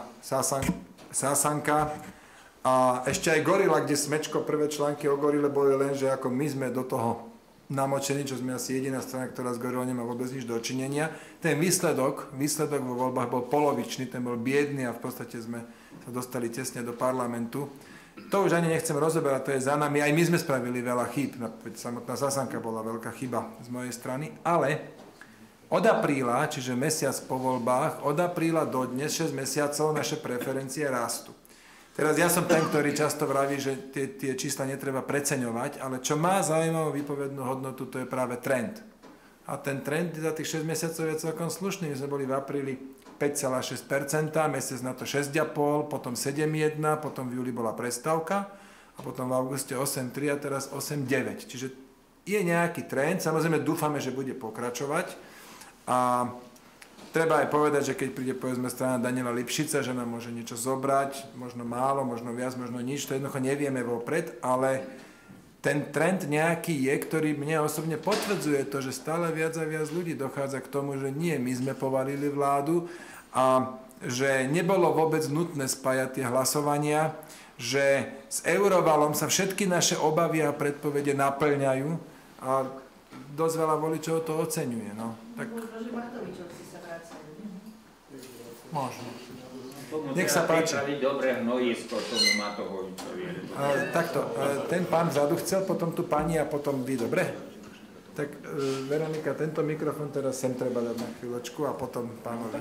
Sasanka a ešte aj Gorila, kde Smečko, prvé články o Gorile boli len, že ako my sme do toho namočení, čo sme asi jediná strana, ktorá s Gorilou nemá vôbec nič dočinenia. Ten výsledok vo voľbách bol polovičný, ten bol biedný a v podstate sme sa dostali tesne do parlamentu. To už ani nechcem rozoberať, to je za nami. Aj my sme spravili veľa chýb, samotná Sasanka bola veľká chyba z mojej strany, ale od apríla, čiže mesiac po voľbách, od apríla do dnes, 6 mesiacov, naše preferencie rastú. Teraz ja som ten, ktorý často vraví, že tie čísla netreba preceňovať, ale čo má zaujímavú výpovednú hodnotu, to je práve trend. A ten trend za tých 6 mesiacov je celkom slušný. My sme boli v apríli 5,6%, mesiac na to 6,5%, potom 7,1%, potom v júli bola prestávka a potom v auguste 8,3% a teraz 8,9%. Čiže je nejaký trend, samozrejme dúfame, že bude pokračovať a treba aj povedať, že keď príde povedzme strana Daniela Lipšica, že nám môže niečo zobrať, možno málo, možno viac, možno nič, to jednoducho nevieme vopred, ale ten trend nejaký je, ktorý mne osobne potvrdzuje to, že stále viac a viac ľudí dochádza k tomu, že nie, my sme povalili vládu a že nebolo vôbec nutné spájať tie hlasovania, že s eurovalom sa všetky naše obavy a predpovede naplňajú a dosť veľa voličov to oceňuje. No. Tak... Možno. Nech sa páči. Dobre hnojisko tomu Matovičovi. Takto, ten pán vzadu chcel, potom tu pani a potom vy, dobre? Tak Veronika, tento mikrofón teraz sem treba dať na chvíľočku a potom pánovi.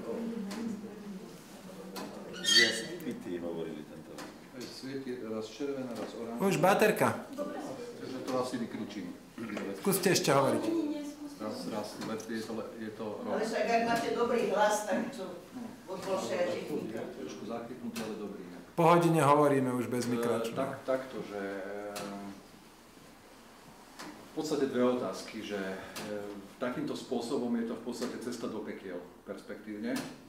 Svieti raz červená, raz oranžová. Už baterka. Takže to asi vykričím. Skúste ešte hovoriť. Raz, je to rok. Ale však ak máte dobrý hlas, tak čo? Trošku zachytnutý, ale dobrý. Po hodine hovoríme už bez mikraču. Takto, že v podstate dve otázky, že takýmto spôsobom je to v podstate cesta do pekiel perspektívne.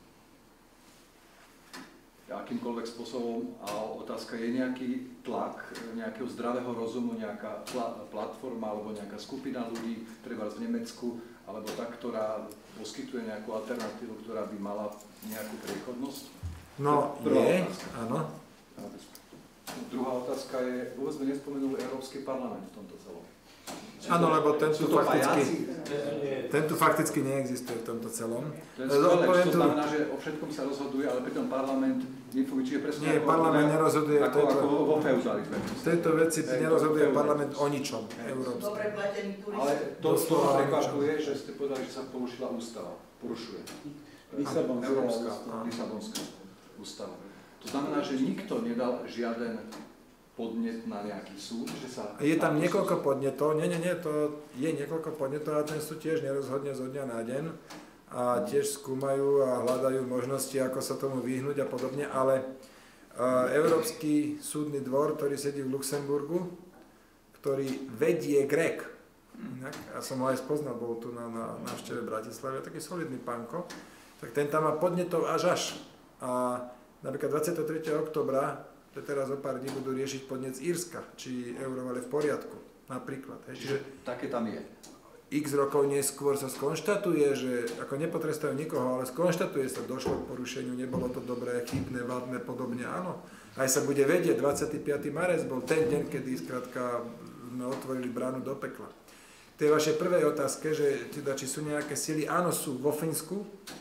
Akýmkoľvek spôsobom. A otázka, je nejaký tlak nejakého zdravého rozumu, nejaká platforma alebo nejaká skupina ľudí, treba v Nemecku, alebo tá, ktorá poskytuje nejakú alternatívu, ktorá by mala nejakú priechodnosť? No, je, áno. Druhá otázka je, vôbec sme nespomenuli Európsky parlament v tomto celom. Áno, lebo ten tu fakticky neexistuje v tomto celom. To znamená, že o všetkom sa rozhoduje, ale pritom parlament nefunguje, čiže presne nie, parlament nerozhoduje ako vo feudalizme. V tejto veci nerozhoduje parlament o ničom európskom. Dobre platený turist. Ale to prekvapuje, že ste povedali, že sa použila ústava. Porušuje. Lisabonská ústava. To znamená, že nikto nedal žiaden podnet na nejaký súd, že sa... Je tam niekoľko podnetov, to je niekoľko podnetov a ten súd tiež nerozhodne zo dňa na deň a tiež skúmajú a hľadajú možnosti, ako sa tomu vyhnúť a podobne, ale Európsky súdny dvor, ktorý sedí v Luxemburgu, ktorý vedie Grek, ja som ho aj spoznal, bol tu na návšteve v Bratislave, taký solidný pánko, tak ten tam má podnetov až. A napríklad 23. októbra to teraz o pár dní budú riešiť podnet z Írska, či eurovali v poriadku, napríklad. Čiže také tam je. X rokov neskôr sa skonštatuje, že ako nepotrestajú nikoho, ale skonštatuje sa, došlo k porušeniu, nebolo to dobré, chybné, vadné, podobne, áno. Aj sa bude vedieť, 25. marec bol ten deň, kedy skrátka sme otvorili bránu do pekla. K tej vašej prvej otázke, že teda, či sú nejaké sily, áno, sú vo Fínsku.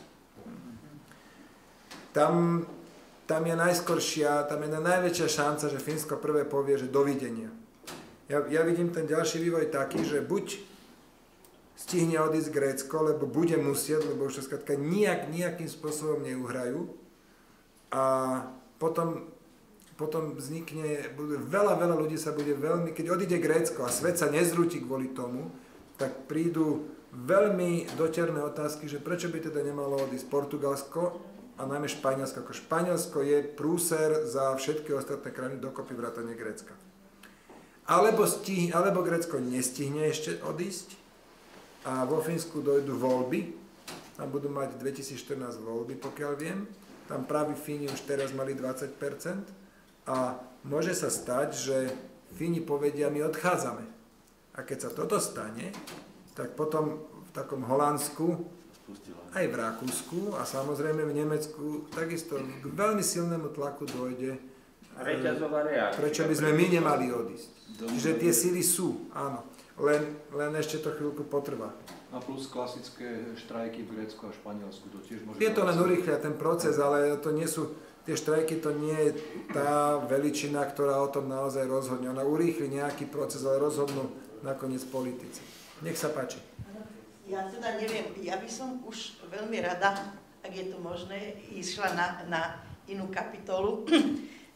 Tam je najskoršia, tam je najväčšia šanca, že Fínsko prvé povie, že dovidenia. Ja vidím ten ďalší vývoj taký, že buď stihne odísť Grécko, lebo bude musieť, lebo už skrátka nejakým spôsobom neuhrajú. A potom vznikne, veľa ľudí sa bude veľmi, keď odíde Grécko a svet sa nezrúti kvôli tomu, tak prídu veľmi doterné otázky, že prečo by teda nemalo odísť Portugalsko, a najmä Španielsko. Ako Španielsko je prúser za všetky ostatné krajiny dokopy vrátane Grécka. Alebo Grécko nestihne ešte odísť a vo Fínsku dojdú voľby. Tam budú mať 2014 voľby, pokiaľ viem. Tam práve Fíni už teraz mali 20% a môže sa stať, že Fíni povedia, my odchádzame. A keď sa toto stane, tak potom v takom Holandsku aj v Rakúsku a samozrejme v Nemecku takisto k veľmi silnému tlaku dojde, prečo by sme my nemali odísť. Čiže tie síly sú, áno, len ešte to chvíľku potrvá. A plus klasické štrajky v Grécku a Španielsku, to tiež môže... Je to len urýchlia ten proces, ale to nie sú, tie štrajky to nie je tá veličina, ktorá o tom naozaj rozhodne. Ona urýchli nejaký proces, ale rozhodnú nakoniec politici. Nech sa páči. Ja teda neviem, ja by som už veľmi rada, ak je to možné, išla na inú kapitolu.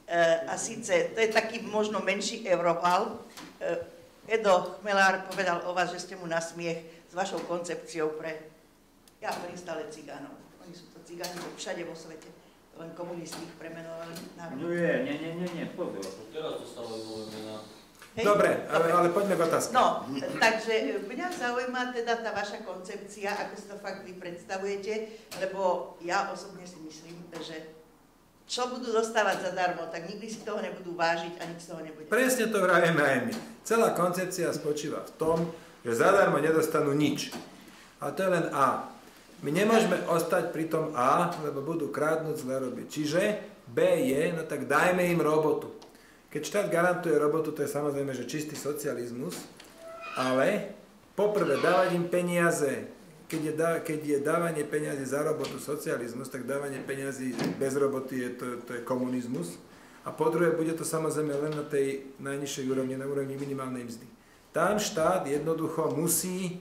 A síce, to je taký možno menší euroval. Edo Chmelár povedal o vás, že ste mu na smiech s vašou koncepciou pre, ja hovorím stále cigánov. Oni sú to cigáni všade vo svete. Len komunisti ich premenovali. No nie, pozor. Teraz to stále nové mená. Dobre, ale poďme k otázke. No, takže mňa zaujíma teda tá vaša koncepcia, ako si to fakt vy predstavujete, lebo ja osobne si myslím, že čo budú dostávať zadarmo, tak nikdy si toho nebudú vážiť a nič z toho nebude. Presne to vravíme aj my. Celá koncepcia spočíva v tom, že zadarmo nedostanú nič. A to je len A. My nemôžeme ostať pri tom A, lebo budú krádnuť, zle robiť. Čiže B je, no tak dajme im robotu. Keď štát garantuje robotu, to je samozrejme, že čistý socializmus, ale poprvé dávať im peniaze. Keď je dávanie peniazy za robotu socializmus, tak dávanie peniazy bez roboty to je komunizmus. A po druhé, bude to samozrejme len na tej najnižšej úrovni, na úrovni minimálnej mzdy. Tam štát jednoducho musí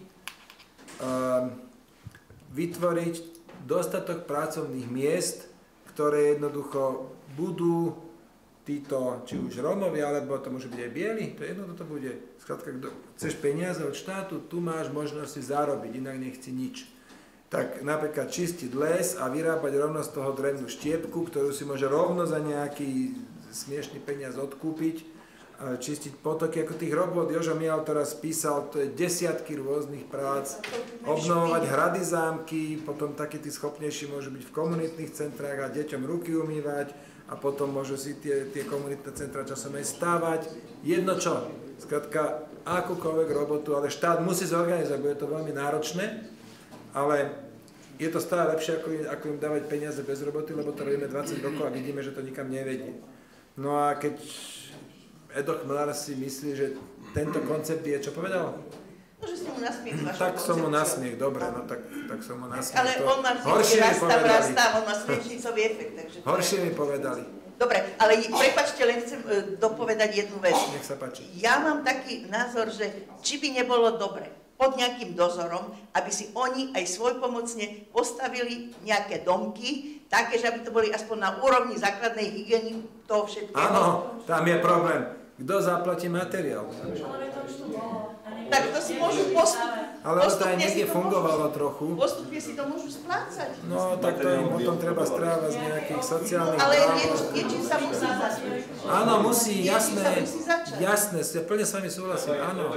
vytvoriť dostatok pracovných miest, ktoré jednoducho budú títo, či už Rómovia, alebo to môže byť aj bieli, to jedno to bude. Skrátka, chceš peniaze od štátu, tu máš možnosť si zarobiť, inak nechci nič. Tak napríklad čistiť les a vyrábať rovno z toho drevnú štiepku, ktorú si môže rovno za nejaký smiešný peniaz odkúpiť, čistiť potoky, ako tých robot Jožo Michal teraz písal, to je desiatky rôznych prác, obnovovať hrady, zámky, potom takí tí schopnejší môžu byť v komunitných centrách a deťom ruky umývať, a potom môžu si tie komunitné centra časom aj stávať. Jedno čo, skrátka akúkoľvek robotu, ale štát musí zorganizovať, bude to veľmi náročné, ale je to stále lepšie, ako im dávať peniaze bez roboty, lebo to robíme 20 rokov a vidíme, že to nikam nevedie. No a keď Edo Chmelár si myslí, že tento koncept je, čo povedal? No, že som mu nasmiech s vašou Tak som mu nasmiech, dobre, no tak som mu nasmiech. Ale on má on má smiešnicový efekt, takže... Horšie mi povedali. Dobre, ale prepáčte, len chcem dopovedať jednu vec. Nech sa páči. Ja mám taký názor, že či by nebolo dobre pod nejakým dozorom, aby si oni aj svojpomocne postavili nejaké domky, také, že aby to boli aspoň na úrovni základnej hygieny toho všetkého. Áno, tam je problém. Kto zaplatí materiál? Tak to si môžu postupne. Ale to aj niekde fungovalo trochu. Postupne si to môžu splácať. No, tak to im potom treba strávať z nejakých sociálnych ale práv. niečím sa musí začať. Áno, musí, jasné. Jasné, plne s vami súhlasím, áno.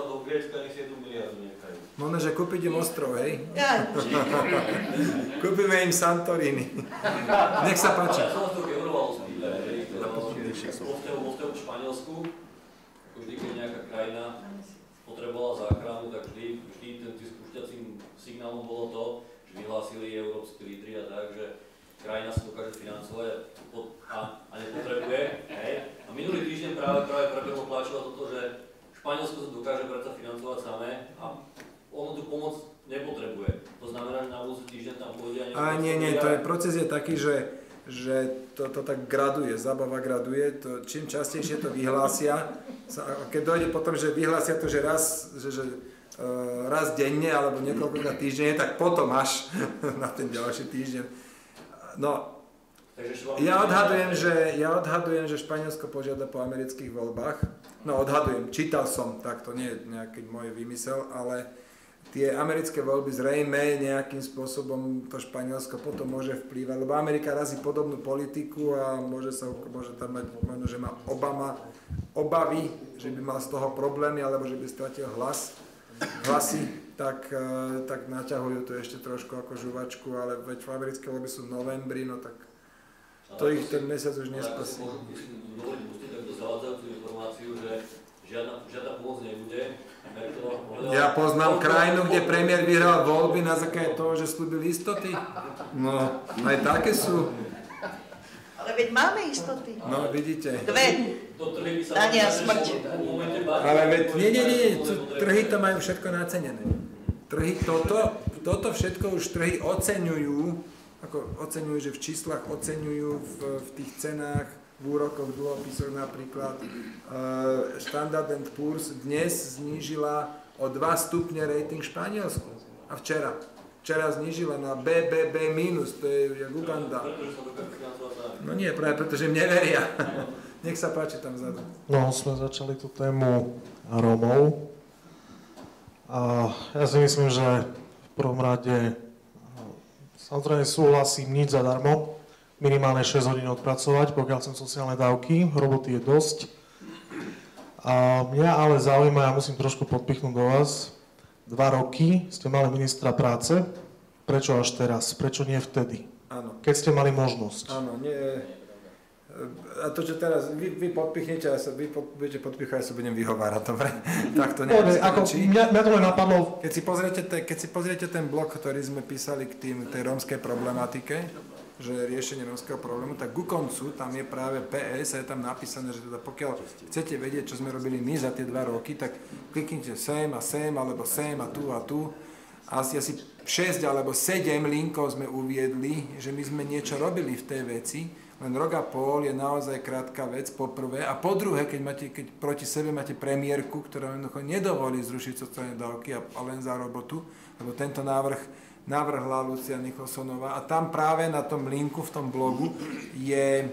Možno, že kúpiť im ostrov, hej? Ja. Kúpime im Santorini. Nech sa páči. Vo v Španielsku, vždy, keď nejaká krajina potrebovala záchranu, tak vždy tým spúšťacím signálom bolo to, že vyhlásili európski lídri a tak, že krajina sa dokáže financovať a nepotrebuje. Hej. A minulý týždeň práve prebehlo tlačilo toto, že Španielsko sa dokáže predsa financovať samé a ono tú pomoc nepotrebuje. To znamená, že na budúci týždeň tam pôjde a nie, to je proces je taký, že to tak graduje, zábava graduje, to, čím častejšie to vyhlásia, keď dojde potom, že vyhlásia to, že raz denne alebo niekoľkokrát týždenne, tak potom až na ten ďalší týždeň. No, ja odhadujem, že Španielsko požiada po amerických voľbách. No odhadujem, čítal som, tak to nie je nejaký môj vymysel, ale tie americké voľby zrejme nejakým spôsobom to Španielsko potom môže vplývať, lebo Amerika razí podobnú politiku a môže tam mať, možno, že má Obama obavy, že by mal z toho problémy, alebo že by stratil hlasy, tak naťahujú to ešte trošku ako žuvačku, ale veď v americké voľby sú v novembri, no tak to ich ten mesiac už nespasí. Dovolím pustiť takto zavádzajúcu informáciu, že žiadna pomoc nebude. Ja poznám krajinu, kde premiér vyhral voľby na základe toho, že slúbil istoty. No, aj také sú. Ale veď máme istoty. No, vidíte. Dve. Dania smrť. Ale veď, nie, trhy to majú všetko nacenené. Trhy toto všetko už trhy oceňujú, že v číslach oceňujú v tých cenách, v úrokoch, dlhopisoch napríklad. Standard & Poor's dnes znížila o 2 stupne rating Španielsku. A včera. včera znížila na BBB-, to je jak Uganda. No nie, práve pretože im neveria. Nech sa páči tam vzadu. No, sme začali tú tému Rómov. A ja si myslím, že v prvom rade samozrejme súhlasím nič zadarmo. Minimálne 6 hodín odpracovať, pokiaľ chcem sociálne dávky. Roboty je dosť. A mňa ale zaujíma, ja musím trošku podpichnúť do vás. 2 roky ste mali ministra práce. Prečo až teraz? Prečo nie vtedy? Áno. Keď ste mali možnosť. Áno, nie. A to, čo teraz vy podpichnete, vy budete podpichať, ja sa budem vyhovárať, dobre? Tak to neviem. Mňa to len napadlo. Keď si pozriete ten blog, ktorý sme písali k tej rómskej problematike, že riešenie rómskeho problému, tak ku koncu tam je práve PS a je tam napísané, že teda pokiaľ chcete vedieť, čo sme robili my za tie 2 roky, tak kliknite sem, alebo sem a tu. A asi 6 alebo 7 linkov sme uviedli, že my sme niečo robili v tej veci, len rok a pol je naozaj krátka vec, po prvé. A po druhé, keď proti sebe máte premiérku, ktorá jednoducho nedovolí zrušiť sociálne dávky a len za robotu, lebo tento navrhla Lucia Nicholsonová. A tam práve na tom linku v tom blogu je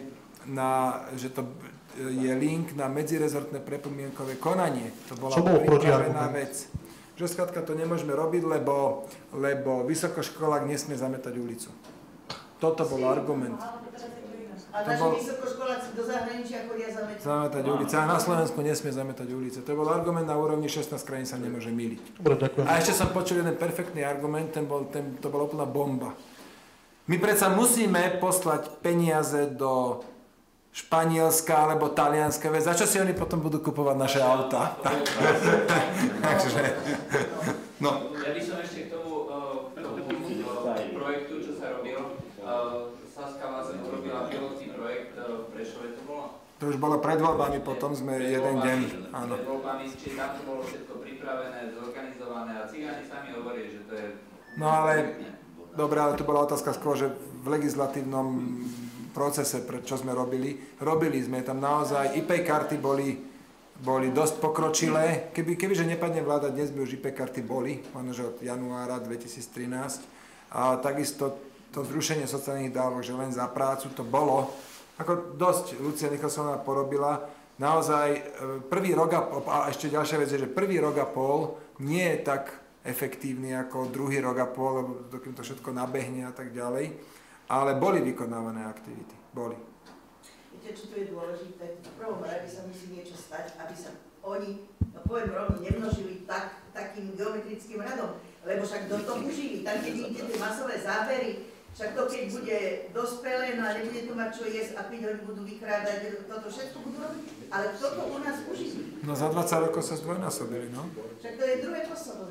link na medzirezortné pripomienkové konanie. To bola pripravená vec. Že skrátka to nemôžeme robiť, lebo vysokoškolák nesmie zametať ulicu. Toto bol argument. A naši vysokoškoláci do zahraničia chodia zametať ulice. A na Slovensku nesmie zametať ulice. To bol argument na úrovni 16 krajín, sa nemôže myliť. Dobre, ďakujem. A ešte som počul jeden perfektný argument, to bola úplná bomba. My predsa musíme poslať peniaze do Španielska alebo Talianska, za čo si oni potom budú kupovať naše auta? Takže, no. Ja by som ešte k tomu projektu, čo sa robil. Saska vlastne urobila pilotný projekt v Prešove, to bolo? To už bolo pred voľbami, potom sme jeden deň, áno. Pred voľbami, čiže tam to bolo všetko pripravené, zorganizované a cigáni sami hovorí, že to je... No ale, dobre, ale tu bola otázka skôr, že v legislatívnom procese, čo sme robili sme tam naozaj, IP karty boli dosť pokročilé. Kebyže nepadne vláda, dnes by už IP karty boli, možno, že od januára 2013. A takisto to zrušenie sociálnych dávok, že len za prácu, to bolo, ako dosť Lucia Nicholsonová porobila. Naozaj prvý rok a ešte ďalšia vec je, že prvý rok a pol nie je tak efektívny ako druhý rok a pol, lebo dokým to všetko nabehne a tak ďalej. Ale boli vykonávané aktivity. Boli. Viete, čo tu je dôležité? V prvom rade sa musí niečo stať, aby sa oni, poviem rovno, nemnožili takým geometrickým radom. Lebo však kto to uživí, tam keď vidíte tie masové zábery, však to keď bude dospelé, no a nebude to mať čo jesť a 5 hodín budú vykrádať, toto všetko budú robiť. Ale kto to u nás uživí? No za 20 rokov sa zdvojnásobili, no. Však to je druhé Kosovo.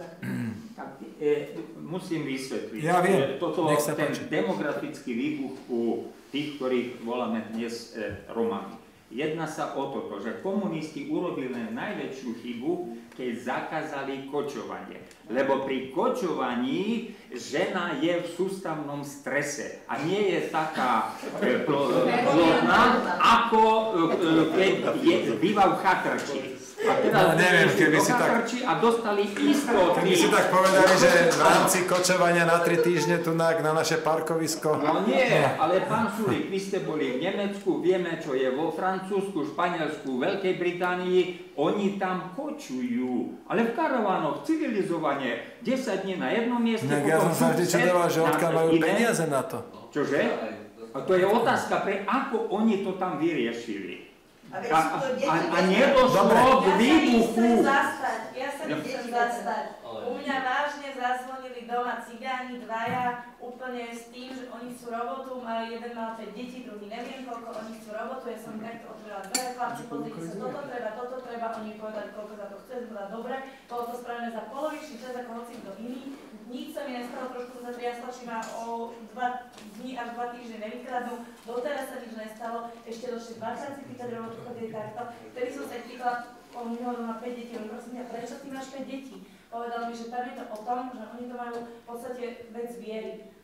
Musím vysvetliť. Ja viem, nech sa ten páči. demografický výbuch u tých, ktorých voláme dnes Romami. Jedná sa o toto, že komunisti urobili najväčšiu chybu, keď zakázali kočovanie. Lebo pri kočovaní žena je v sústavnom strese a nie je taká plodná, ako keď býva v chatrči. A teraz neviem, keby si tak... a dostali istoty. Keby si tak povedali, že v rámci kočovania na 3 týždne tu na naše parkovisko... No nie, ale pán Sulík, vy ste boli v Nemecku, vieme, čo je vo Francúzsku, Španielsku, Veľkej Británii, oni tam kočujú. Ale v karavánoch, civilizovane, 10 dní na jednom mieste, ja som sa vždy čudoval, že odkiaľ majú peniaze na to. Čože? A to je otázka, ako oni to tam vyriešili. A nedošlo k výbuchu. Ja sa nechcem zastať. U mňa vážne zazvonili doma cigáni, dvaja, úplne s tým, že oni chcú robotu, jeden mal 5 detí, druhý neviem koľko, oni chcú robotu, ja som takto otvorila dvere, chlapci, pozrite sa, toto treba, oni povedali, koľko za to chce, povedali, dobre, bolo to spravené za polovičný čas, ako hoci kto iný, nič sa mi nestalo, trošku sa zatriasla, či ma o 2 dní až 2 týždne nevykradnú, doteraz sa nič nestalo, ešte došli 20 pýtať robotu, chodili takto, vtedy som sa pýtala, on mi hovoril, má 5 detí, on prosím mňa, prečo ty máš 5 detí? Povedal mi, že tam je to o tom, že oni to majú v podstate vec viery.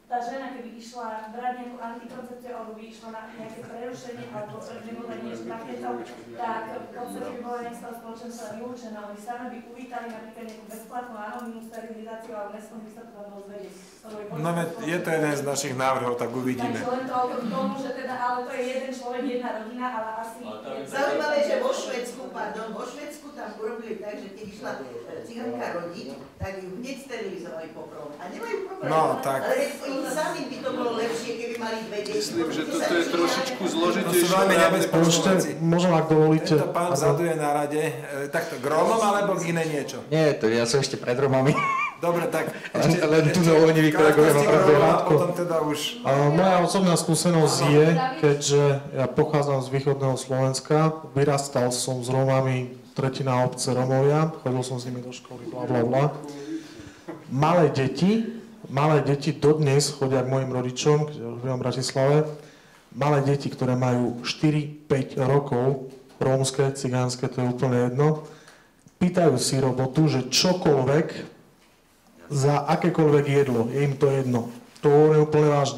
tá žena, keby išla brať nejakú antikoncepciu, alebo by išla na nejaké prerušenie, alebo nebolo niečo takéto, tak v podstate by bola nejaká spoločenstva vylúčená. Oni sami by uvítali napríklad nejakú bezplatnú anonymnú sterilizáciu, ale nesmom by sa to tam dozvedieť. No je to jeden z našich návrhov, tak uvidíme. Takže len to k tomu, že teda, ale to je jeden človek, jedna rodina, ale asi... Zaujímavé, že vo Švédsku tam urobili tak, že keď išla cigánka rodiť, tak ju hneď sterilizovali poprvom. A nemajú problém. No, tak. Ale oni sami by to bolo lepšie, keby mali dve deti. Myslím, že toto je trošičku zložitejšie. To sú veľmi nebezpečné veci. Možno, ak dovolíte. Tento pán vzadu je na rade. Takto, k Rómom alebo k iné niečo? Nie, to ja som ešte pred Rómami. Dobre, tak len tu oni vykolegovia ma pravde. Potom teda už... Moja osobná skúsenosť je, keďže ja pochádzam z východného Slovenska, vyrastal som s Rómami, tretina obce Rómovia, chodil som s nimi do školy, blablabla. Malé deti dodnes chodia k mojim rodičom, kde žijím v Bratislave, malé deti, ktoré majú 4-5 rokov, rómske, cigánske, to je úplne jedno, pýtajú si robotu, že čokoľvek, za akékoľvek jedlo, je im to jedno. To hovorím úplne vážne.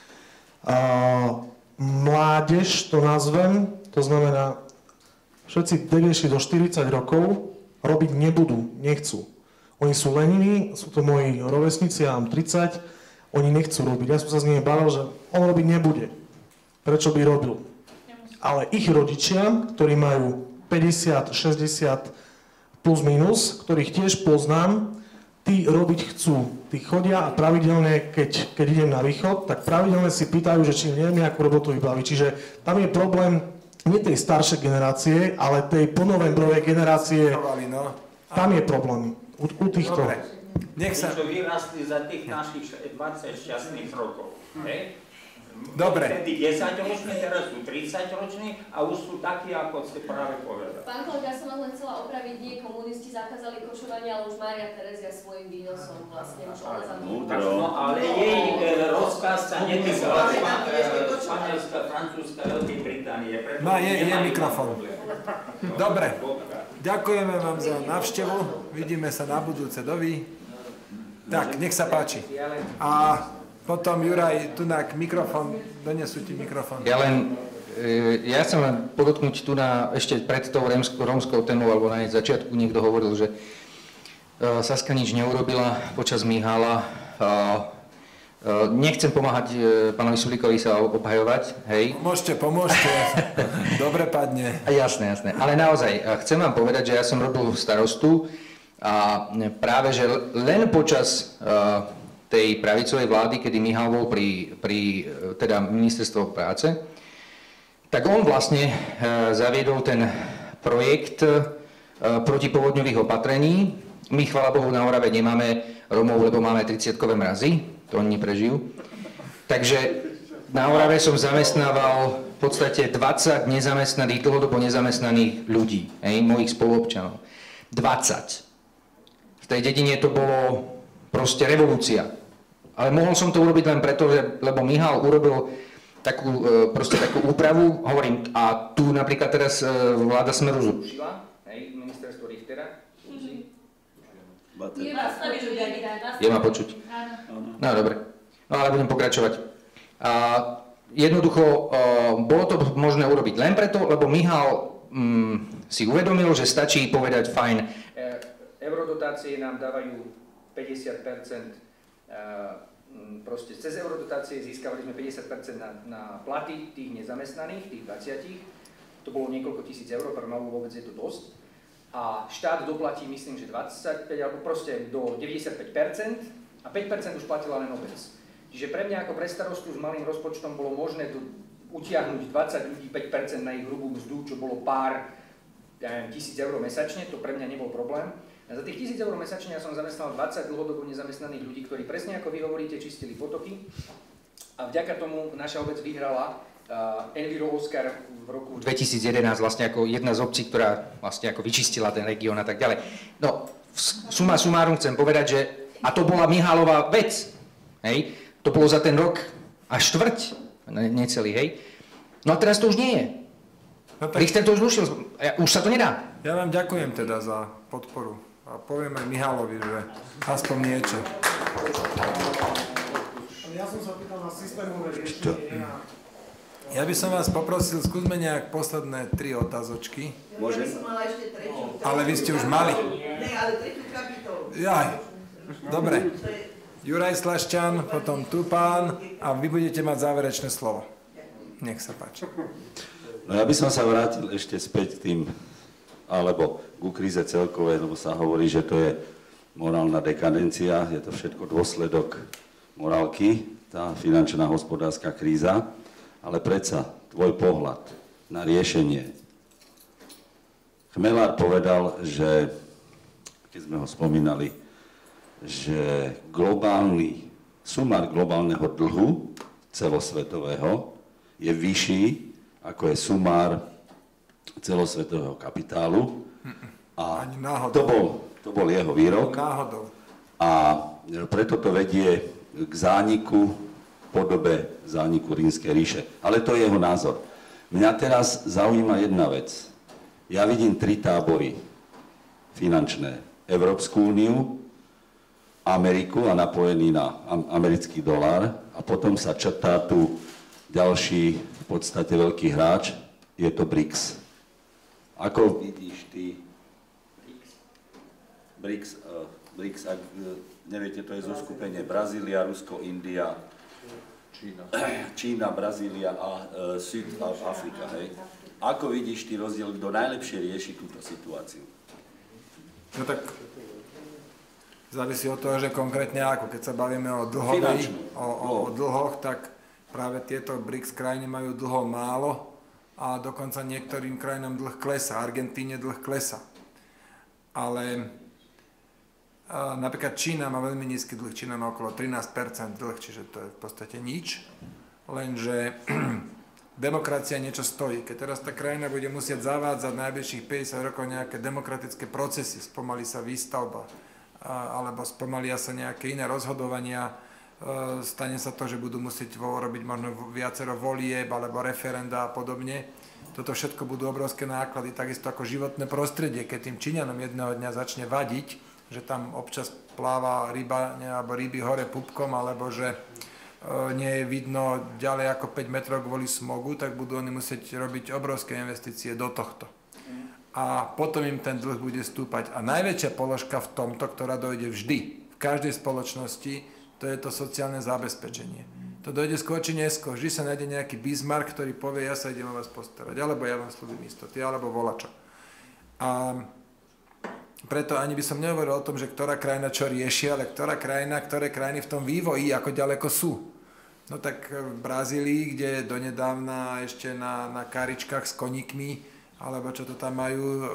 Mládež, to nazvem, to znamená, všetci devieši do 40 rokov robiť nebudú, nechcú. Oni sú leniví, sú to moji rovesníci, ja mám 30, oni nechcú robiť. Ja som sa s nimi bavil, že on robiť nebude. Prečo by robil? Ale ich rodičia, ktorí majú 50, 60 plus minus, ktorých tiež poznám, tí robiť chcú. Tí chodia a pravidelne, keď idem na východ, tak pravidelne si pýtajú, že či neviem nejakú robotu vybaviť. Čiže tam je problém nie tej staršej generácie, ale tej ponovembrovej generácie. Tam je problém. U týchto. Dobre. Nech sa... Čo vyrastli za tých našich 20 šťastných rokov. Hej? Dobre. Vtedy 10-roční, teraz sú 30-roční a už sú takí, ako ste práve povedali. Pán kolega, ja som vás len chcela opraviť, nie komunisti zakázali kočovanie, ale už Mária Terezia svojím výnosom vlastne už ona zamýšľala. No ale jej rozkaz sa netýkal Španielska, Francúzska, Veľkej Británie. No je mikrofón. Dobre. Ďakujeme vám za návštevu. Vidíme sa na budúce. Tak, nech sa páči. A potom Juraj, tu na mikrofón, donesú ti mikrofón. Ja chcem len podotknúť tu ešte pred tou rómskou témou, alebo na jej začiatku niekto hovoril, že Saska nič neurobila počas Mihála. Nechcem pomáhať pánovi Sulíkovi sa obhajovať, hej. Môžete. Dobre padne. Jasné. Ale naozaj, chcem vám povedať, že ja som robil starostu a práve, že len počas tej pravicovej vlády, kedy Mihál bol pri teda ministerstvo práce, tak on vlastne zaviedol ten projekt protipovodňových opatrení. My, chvála Bohu, na Orave nemáme Romov, lebo máme 30-kové mrazy, to oni neprežijú. Takže na Orave som zamestnával v podstate 20 nezamestnaných, dlhodobo nezamestnaných ľudí, mojich spoluobčanov. 20. V tej dedine to bolo proste revolúcia. Ale mohol som to urobiť len preto, lebo Mihál urobil takú úpravu, hovorím, a tu napríklad teraz vláda Smeru zrušila, ministerstvo Richtera. Je ma počuť? No dobre, no ale budem pokračovať. Jednoducho, bolo to možné urobiť len preto, lebo Mihál si uvedomil, že stačí povedať fajn. Eurodotácie nám dávajú 50%, proste cez eurodotácie získavali sme 50% na platy tých nezamestnaných, tých 20. To bolo niekoľko tisíc eur, pre Malu vôbec je to dosť. A štát doplatí, myslím, že 25, alebo proste do 95% a 5% už platila len obec. Čiže pre mňa ako pre starostu s malým rozpočtom bolo možné utiahnuť 20 ľudí 5% na ich hrubú mzdu, čo bolo pár, ja neviem, 1000 eur mesačne, to pre mňa nebol problém. A za tých 1000 eur mesačne ja som zamestnal 20 dlhodobo nezamestnaných ľudí, ktorí presne ako vy hovoríte, čistili potoky. A vďaka tomu naša obec vyhrala Enviro Oscar v roku 2011 vlastne ako jedna z obcí, ktorá vlastne ako vyčistila ten región a tak ďalej. No, suma sumárum chcem povedať, že a to bola Mihálová vec, hej? To bolo za ten rok a štvrť, necelý, hej? No a teraz to už nie je. No tak... Richter to už zrušil, už sa to nedá. Ja vám ďakujem teda za podporu. A poviem aj Mihálovi, že aspoň niečo. Ja som sa pýtal na systémové riešenie. Ja by som vás poprosil, skúsme nejak posledné 3 otázočky. Môžem? Ja by som mala ešte tretiu. Ale vy ste už mali. Ne, ale tretiu kapitolu. Jaj, dobre. Juraj Slašťan, potom tu pán a vy budete mať záverečné slovo. Nech sa páči. No ja by som sa vrátil ešte späť k tým, alebo ku kríze celkovej, lebo sa hovorí, že to je morálna dekadencia, je to všetko dôsledok morálky, tá finančná hospodárska kríza, ale predsa tvoj pohľad na riešenie. Chmelár povedal, že, keď sme ho spomínali, že sumár globálneho dlhu celosvetového je vyšší, ako je sumár celosvetového kapitálu. A to bol jeho výrok. Náhodou. A preto to vedie k zániku, podobe zániku Rímskej ríše. Ale to je jeho názor. Mňa teraz zaujíma jedna vec. Ja vidím 3 tábory finančné. Európsku úniu, Ameriku a napojený na americký dolár a potom sa črtá tu ďalší v podstate veľký hráč, je to BRICS. Ako vidíš ty BRICS, ak neviete, to je zoskupenie Brazília, Rusko, India, Čína, Brazília a Afrika, hej? Ako vidíš ty rozdiel, kto najlepšie rieši túto situáciu? No tak závisí od toho, že konkrétne ako, keď sa bavíme o dlhoch, tak práve tieto BRICS krajiny majú dlhov málo a dokonca niektorým krajinám dlh klesá. Argentíne dlh klesá. Ale napríklad Čína má veľmi nízky dlh. Čína má okolo 13% dlh, čiže to je v podstate nič. Lenže demokracia niečo stojí. Keď teraz tá krajina bude musieť zavádzať najbližších 50 rokov nejaké demokratické procesy, spomalí sa výstavba, alebo spomalia sa nejaké iné rozhodovania, stane sa to, že budú musieť robiť možno viacero volieb alebo referenda a podobne. Toto všetko budú obrovské náklady, takisto ako životné prostredie. Keď tým Číňanom jedného dňa začne vadiť, že tam občas pláva ryba alebo ryby hore pupkom, alebo že nie je vidno ďalej ako 5 metrov kvôli smogu, tak budú oni musieť robiť obrovské investície do tohto. A potom im ten dlh bude stúpať. A najväčšia položka v tomto, ktorá dojde vždy, v každej spoločnosti, to je to sociálne zabezpečenie. To dojde skôr či neskôr. Vždy sa nájde nejaký Bismarck, ktorý povie, ja sa idem o vás postarať, alebo ja vám slúbim istoty, alebo volačo. A preto ani by som nehovoril o tom, že ktorá krajina čo rieši, ale ktoré krajiny v tom vývoji, ako ďaleko sú. No tak v Brazílii, kde donedávna ešte na karičkách s koníkmi, alebo čo to tam majú,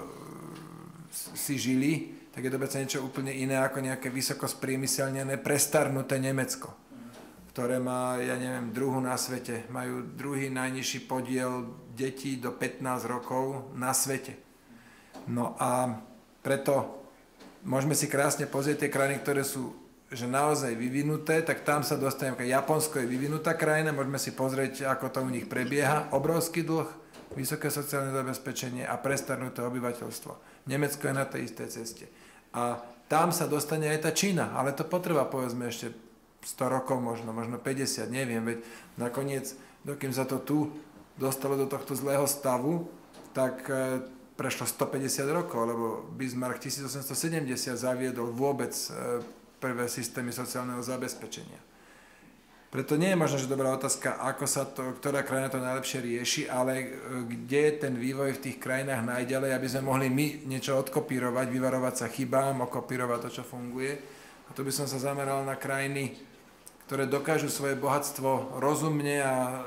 si žili, tak je to niečo úplne iné ako nejaké vysoko spriemyselnené, prestarnuté Nemecko, ktoré má, ja neviem, druhú na svete. Majú druhý najnižší podiel detí do 15 rokov na svete. No a preto môžeme si krásne pozrieť tie krajiny, ktoré sú že naozaj vyvinuté, tak tam sa dostaneme. Japonsko je vyvinutá krajina, môžeme si pozrieť, ako to u nich prebieha. Obrovský dlh, vysoké sociálne zabezpečenie a prestarnuté obyvateľstvo. Nemecko je na tej istej ceste. A tam sa dostane aj tá Čína, ale to potreba povedzme ešte 100 rokov možno 50, neviem, veď nakoniec, dokým sa to tu dostalo do tohto zlého stavu, tak prešlo 150 rokov, lebo Bismarck 1870 zaviedol vôbec prvé systémy sociálneho zabezpečenia. Preto nie je možno, že dobrá otázka, ako sa to, ktorá krajina to najlepšie rieši, ale kde je ten vývoj v tých krajinách najďalej, aby sme mohli my niečo odkopírovať, vyvarovať sa chybám, okopírovať to, čo funguje. A to by som sa zameral na krajiny, ktoré dokážu svoje bohatstvo rozumne a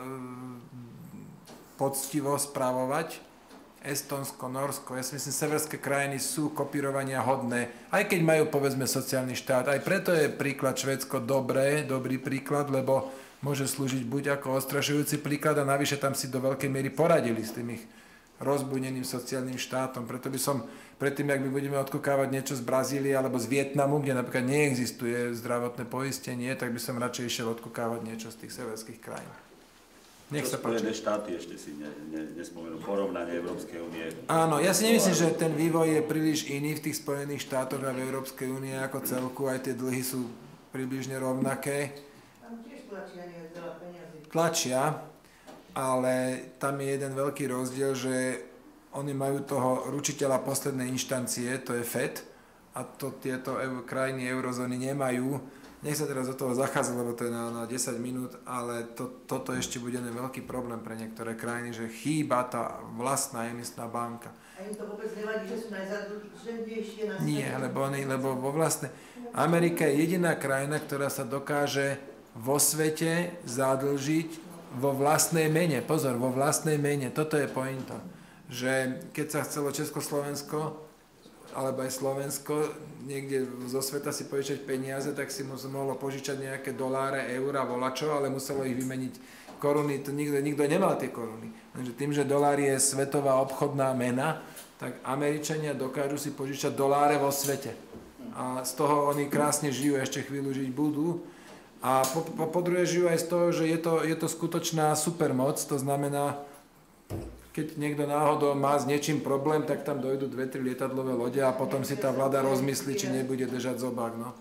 poctivo spravovať. Estonsko, Norsko, ja si myslím, severské krajiny sú kopírovania hodné, aj keď majú, povedzme, sociálny štát. Aj preto je príklad Švédsko dobrý príklad, lebo môže slúžiť buď ako ostrašujúci príklad a navyše tam si do veľkej miery poradili s tým ich rozbudneným sociálnym štátom. Preto by som, predtým, ak my budeme odkúkávať niečo z Brazílie alebo z Vietnamu, kde napríklad neexistuje zdravotné poistenie, tak by som radšej išiel odkúkávať niečo z tých severských krajín. Nech sa páči. Spojené štáty ešte si nespomenú, porovnanie Európskej únie. Áno, ja si nemyslím, že ten vývoj je príliš iný v tých Spojených štátoch a v Európskej únie ako celku, aj tie dlhy sú približne rovnaké. Tam tiež bola Tlačia, ale tam je jeden veľký rozdiel, že oni majú toho ručiteľa poslednej inštancie, to je FED, a to tieto krajiny eurozóny nemajú. Nech sa teraz do toho zachádzať, lebo to je na 10 minút, ale toto ešte bude veľký problém pre niektoré krajiny, že chýba tá vlastná emisná banka. A im to vôbec nevadí, že sú najzadlženejšie na svete? Nie, lebo vo vlastnej... Amerika je jediná krajina, ktorá sa dokáže vo svete zadlžiť vo vlastnej mene. Pozor, vo vlastnej mene. Toto je pointa. Že keď sa chcelo Československo alebo aj Slovensko niekde zo sveta si požičať peniaze, tak si mohlo požičať nejaké doláre, eura, volačo, ale muselo ich vymeniť koruny. To nikto nemal tie koruny. Takže tým, že dolár je svetová obchodná mena, tak Američania dokážu si požičať doláre vo svete. A z toho oni krásne žijú, ešte chvíľu žiť budú. A po druhé žijú aj z toho, že je to skutočná supermoc, to znamená, keď niekto náhodou má s niečím problém, tak tam dojdú 2-3 lietadlové lode a potom si tá vláda rozmyslí, či nebude držať zobák. No.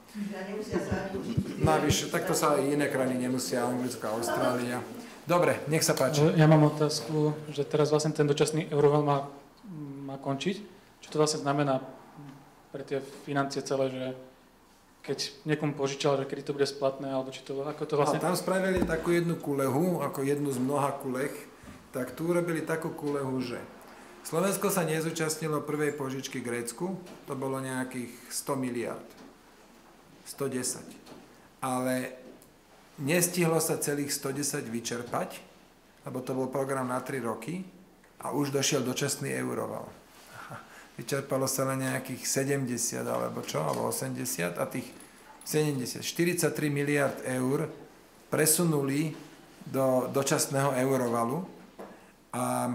Navyše, takto sa aj iné krajiny nemusia, Anglická, Austrália. Dobre, nech sa páči. Ja mám otázku, že teraz vlastne ten dočasný euroval má končiť. Čo to vlastne znamená pre tie financie celé, že keď niekomu požičal, že kedy to bude splatné, alebo či to, ako to vlastne... A tam spravili takú jednu kulehu, ako jednu z mnoha kulech, tak tu urobili takú kulehu, že Slovensko sa nezúčastnilo prvej požičky Grécku, to bolo nejakých 100 miliard, 110. Ale nestihlo sa celých 110 vyčerpať, lebo to bol program na 3 roky a už došiel dočasný euroval. Vyčerpalo sa len nejakých 70 alebo čo, alebo 80 a tých 70, 43 miliard eur presunuli do dočasného eurovalu. A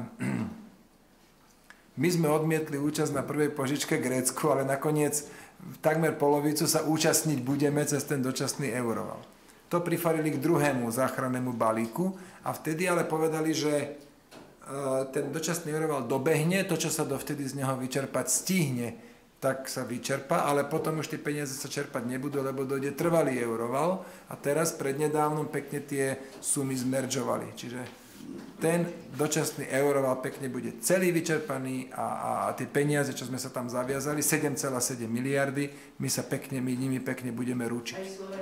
my sme odmietli účasť na prvej požičke Grécku, ale nakoniec takmer polovicu sa účastniť budeme cez ten dočasný euroval. To prifarili k druhému záchrannému balíku a vtedy ale povedali, že ten dočasný euroval dobehne, to, čo sa dovtedy z neho vyčerpať stihne, tak sa vyčerpa, ale potom už tie peniaze sa čerpať nebudú, lebo dojde trvalý euroval a teraz prednedávnom pekne tie sumy zmeržovali. Čiže ten dočasný euroval pekne bude celý vyčerpaný a tie peniaze, čo sme sa tam zaviazali, 7,7 miliardy, my nimi pekne budeme ručiť.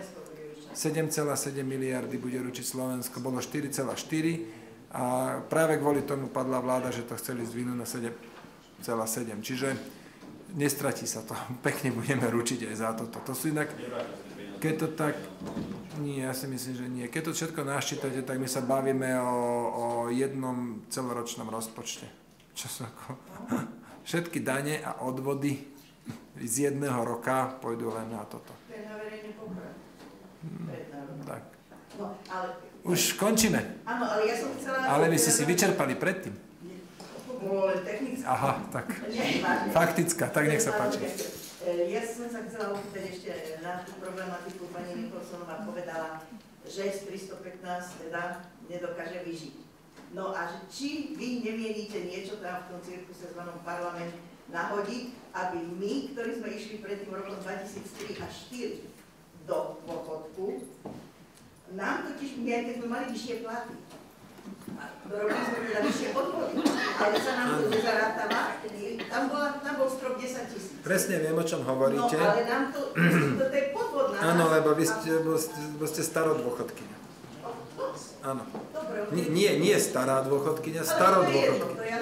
7,7 miliardy bude ručiť Slovensko, bolo 4,4 a práve kvôli tomu padla vláda, že to chceli zdvihnúť na 7,7. Čiže nestratí sa to, pekne budeme ručiť aj za toto. To sú inak, keď to tak... Nie, ja si myslím, že nie. Keď to všetko naščítate, tak my sa bavíme o jednom celoročnom rozpočte. Čo sú ako... Všetky dane a odvody z jedného roka pôjdu len na toto. To je na verejný pokrok. Tak. No, ale... Už končíme. Áno, ale ja som chcela... Ale vy ste si vyčerpali predtým. To bolo len technické. Aha, tak. Faktická, tak nech sa páči. Ja som sa chcela opýtať ešte na tú problematiku. Pani Nikolsonová povedala, že z 315 teda nedokáže vyžiť. No a či vy nemienite niečo tam v tom cirkuse zvanom parlament nahodiť, aby my, ktorí sme išli pred tým rokom 2003 a 2004 do dôchodku, nám totiž, my keď sme mali vyššie platy, dorobili sme teda vyššie odvody, ale sa nám to nezarátava, tam bol strop 10 000. Presne viem, o čom hovoríte. No, ale nám to je podvod na nás. Áno, lebo vy ste starodôchodkyňa. Áno. Nie stará dôchodkyňa, starodôchodkyňa.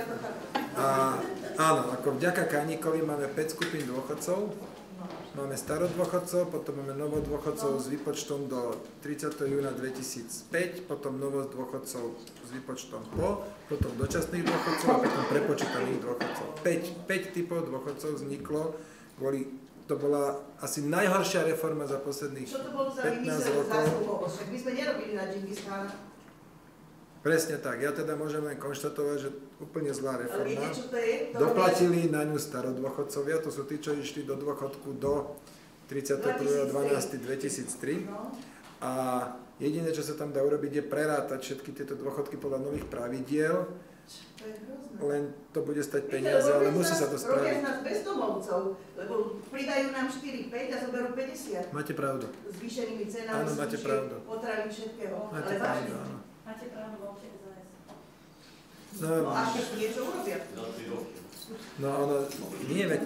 Áno, ako vďaka Kaníkovi máme 5 skupín dôchodcov. Máme starodôchodcov, potom máme novodôchodcov s výpočtom do 30. júna 2005, potom novodôchodcov s výpočtom po, potom dočasných dôchodcov a potom prepočítaných dôchodcov. 5 typov dôchodcov vzniklo, to bola asi najhoršia reforma za posledných 15 rokov. Čo to bolo za vymyslenú zásluhovosť? Však my sme nerobili na Džingis Khána. Presne tak. Ja teda môžem len konštatovať, že úplne zlá reforma. Ale viete, čo to je? Doplatili na ňu starodôchodcovia, to sú tí, čo išli do dôchodku do 31.12.2003. A jediné, čo sa tam dá urobiť, je prerátať všetky tieto dôchodky podľa nových pravidiel To je hrozné. Len to bude stať peniaze, ale musí sa to Robia z spraviť. nás bezdomovcov, lebo pridajú nám 4-5 a zoberú 50. Máte pravdu. Zvýšenými cenami, Áno, máte pravdu. potravín, všetkého. Máte Ale pravdu, vážne. áno. Máte pravdu, voľte SAS. No až keď niečo urobia. No ono, nie, veď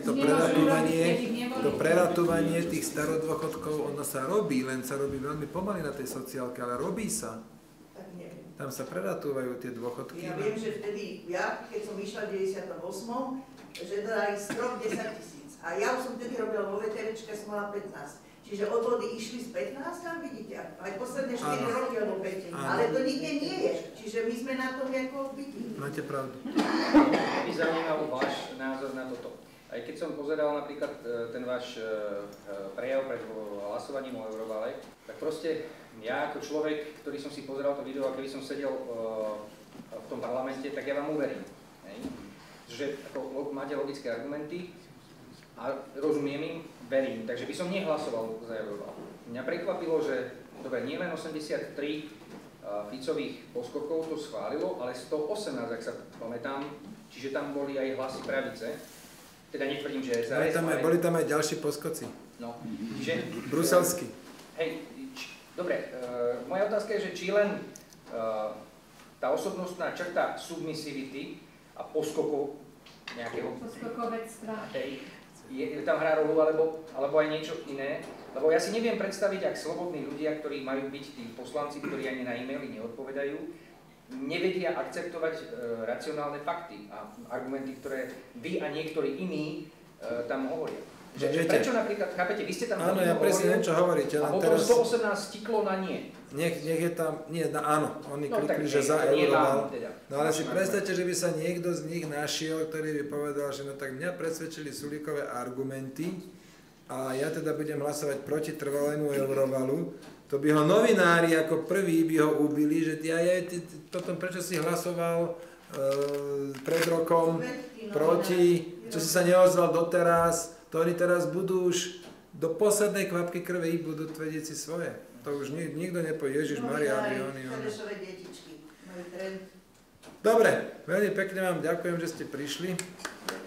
to preratovanie tých starodôchodkov, ono sa robí, len sa robí veľmi pomaly na tej sociálke, ale robí sa. Tak neviem. Tam sa preratúvajú tie dôchodky. Ja viem, že vtedy, keď som išla v 98., že dali strop 10 000. A ja už som vtedy robila vo veteričke, som mala 15. Čiže odvody išli z 15, tam vidíte, aj posledné 4 roky alebo 5. Ale to nikde nie je. Čiže my sme na tom ako bytí. Máte pravdu. Mňa by zaujímal váš názor na toto. Aj keď som pozeral napríklad ten váš prejav pred hlasovaním o Eurovale, tak proste ja ako človek, ktorý som si pozeral to video a keby som sedel v tom parlamente, tak ja vám uverím. Že ako máte logické argumenty a rozumiem im, verím, takže by som nehlasoval za Euroval. Mňa prekvapilo, že dobre, nie len 83 Ficových poskokov to schválilo, ale 118, ak sa pamätám, čiže tam boli aj hlasy pravice. Teda netvrdím, že za Boli tam aj ďalší poskoci. No, čiže... Bruselský. Hej, dobre, moja otázka je, že či len tá osobnostná črta submisivity a poskokov nejakého... Poskokovectva. Je tam hrá rolu, alebo aj niečo iné. Lebo ja si neviem predstaviť, ak slobodní ľudia, ktorí majú byť tí poslanci, ktorí ani na e-maily neodpovedajú, nevedia akceptovať racionálne fakty a argumenty, ktoré vy a niektorí iní tam hovoria. Že prečo napríklad, chápete, vy ste tam áno, ja presne neviem, čo hovoríte, a potom teraz... 118 stiklo na nie. Nech je tam, nie, áno, oni no, klikli, že za Euroval. No ale si predstavte, že by sa niekto z nich našiel, ktorý by povedal, že no tak mňa presvedčili sulíkové argumenty a ja teda budem hlasovať proti trvalému Eurovalu, to by ho novinári ako prví by ho ubili, že potom prečo si hlasoval pred rokom proti, čo si sa neozval doteraz, to oni teraz budú už do poslednej kvapky krve ich budú tvrdiť si svoje. To už nikto nepovie, Ježiš Maria, oni. Dobre, veľmi pekne vám ďakujem, že ste prišli.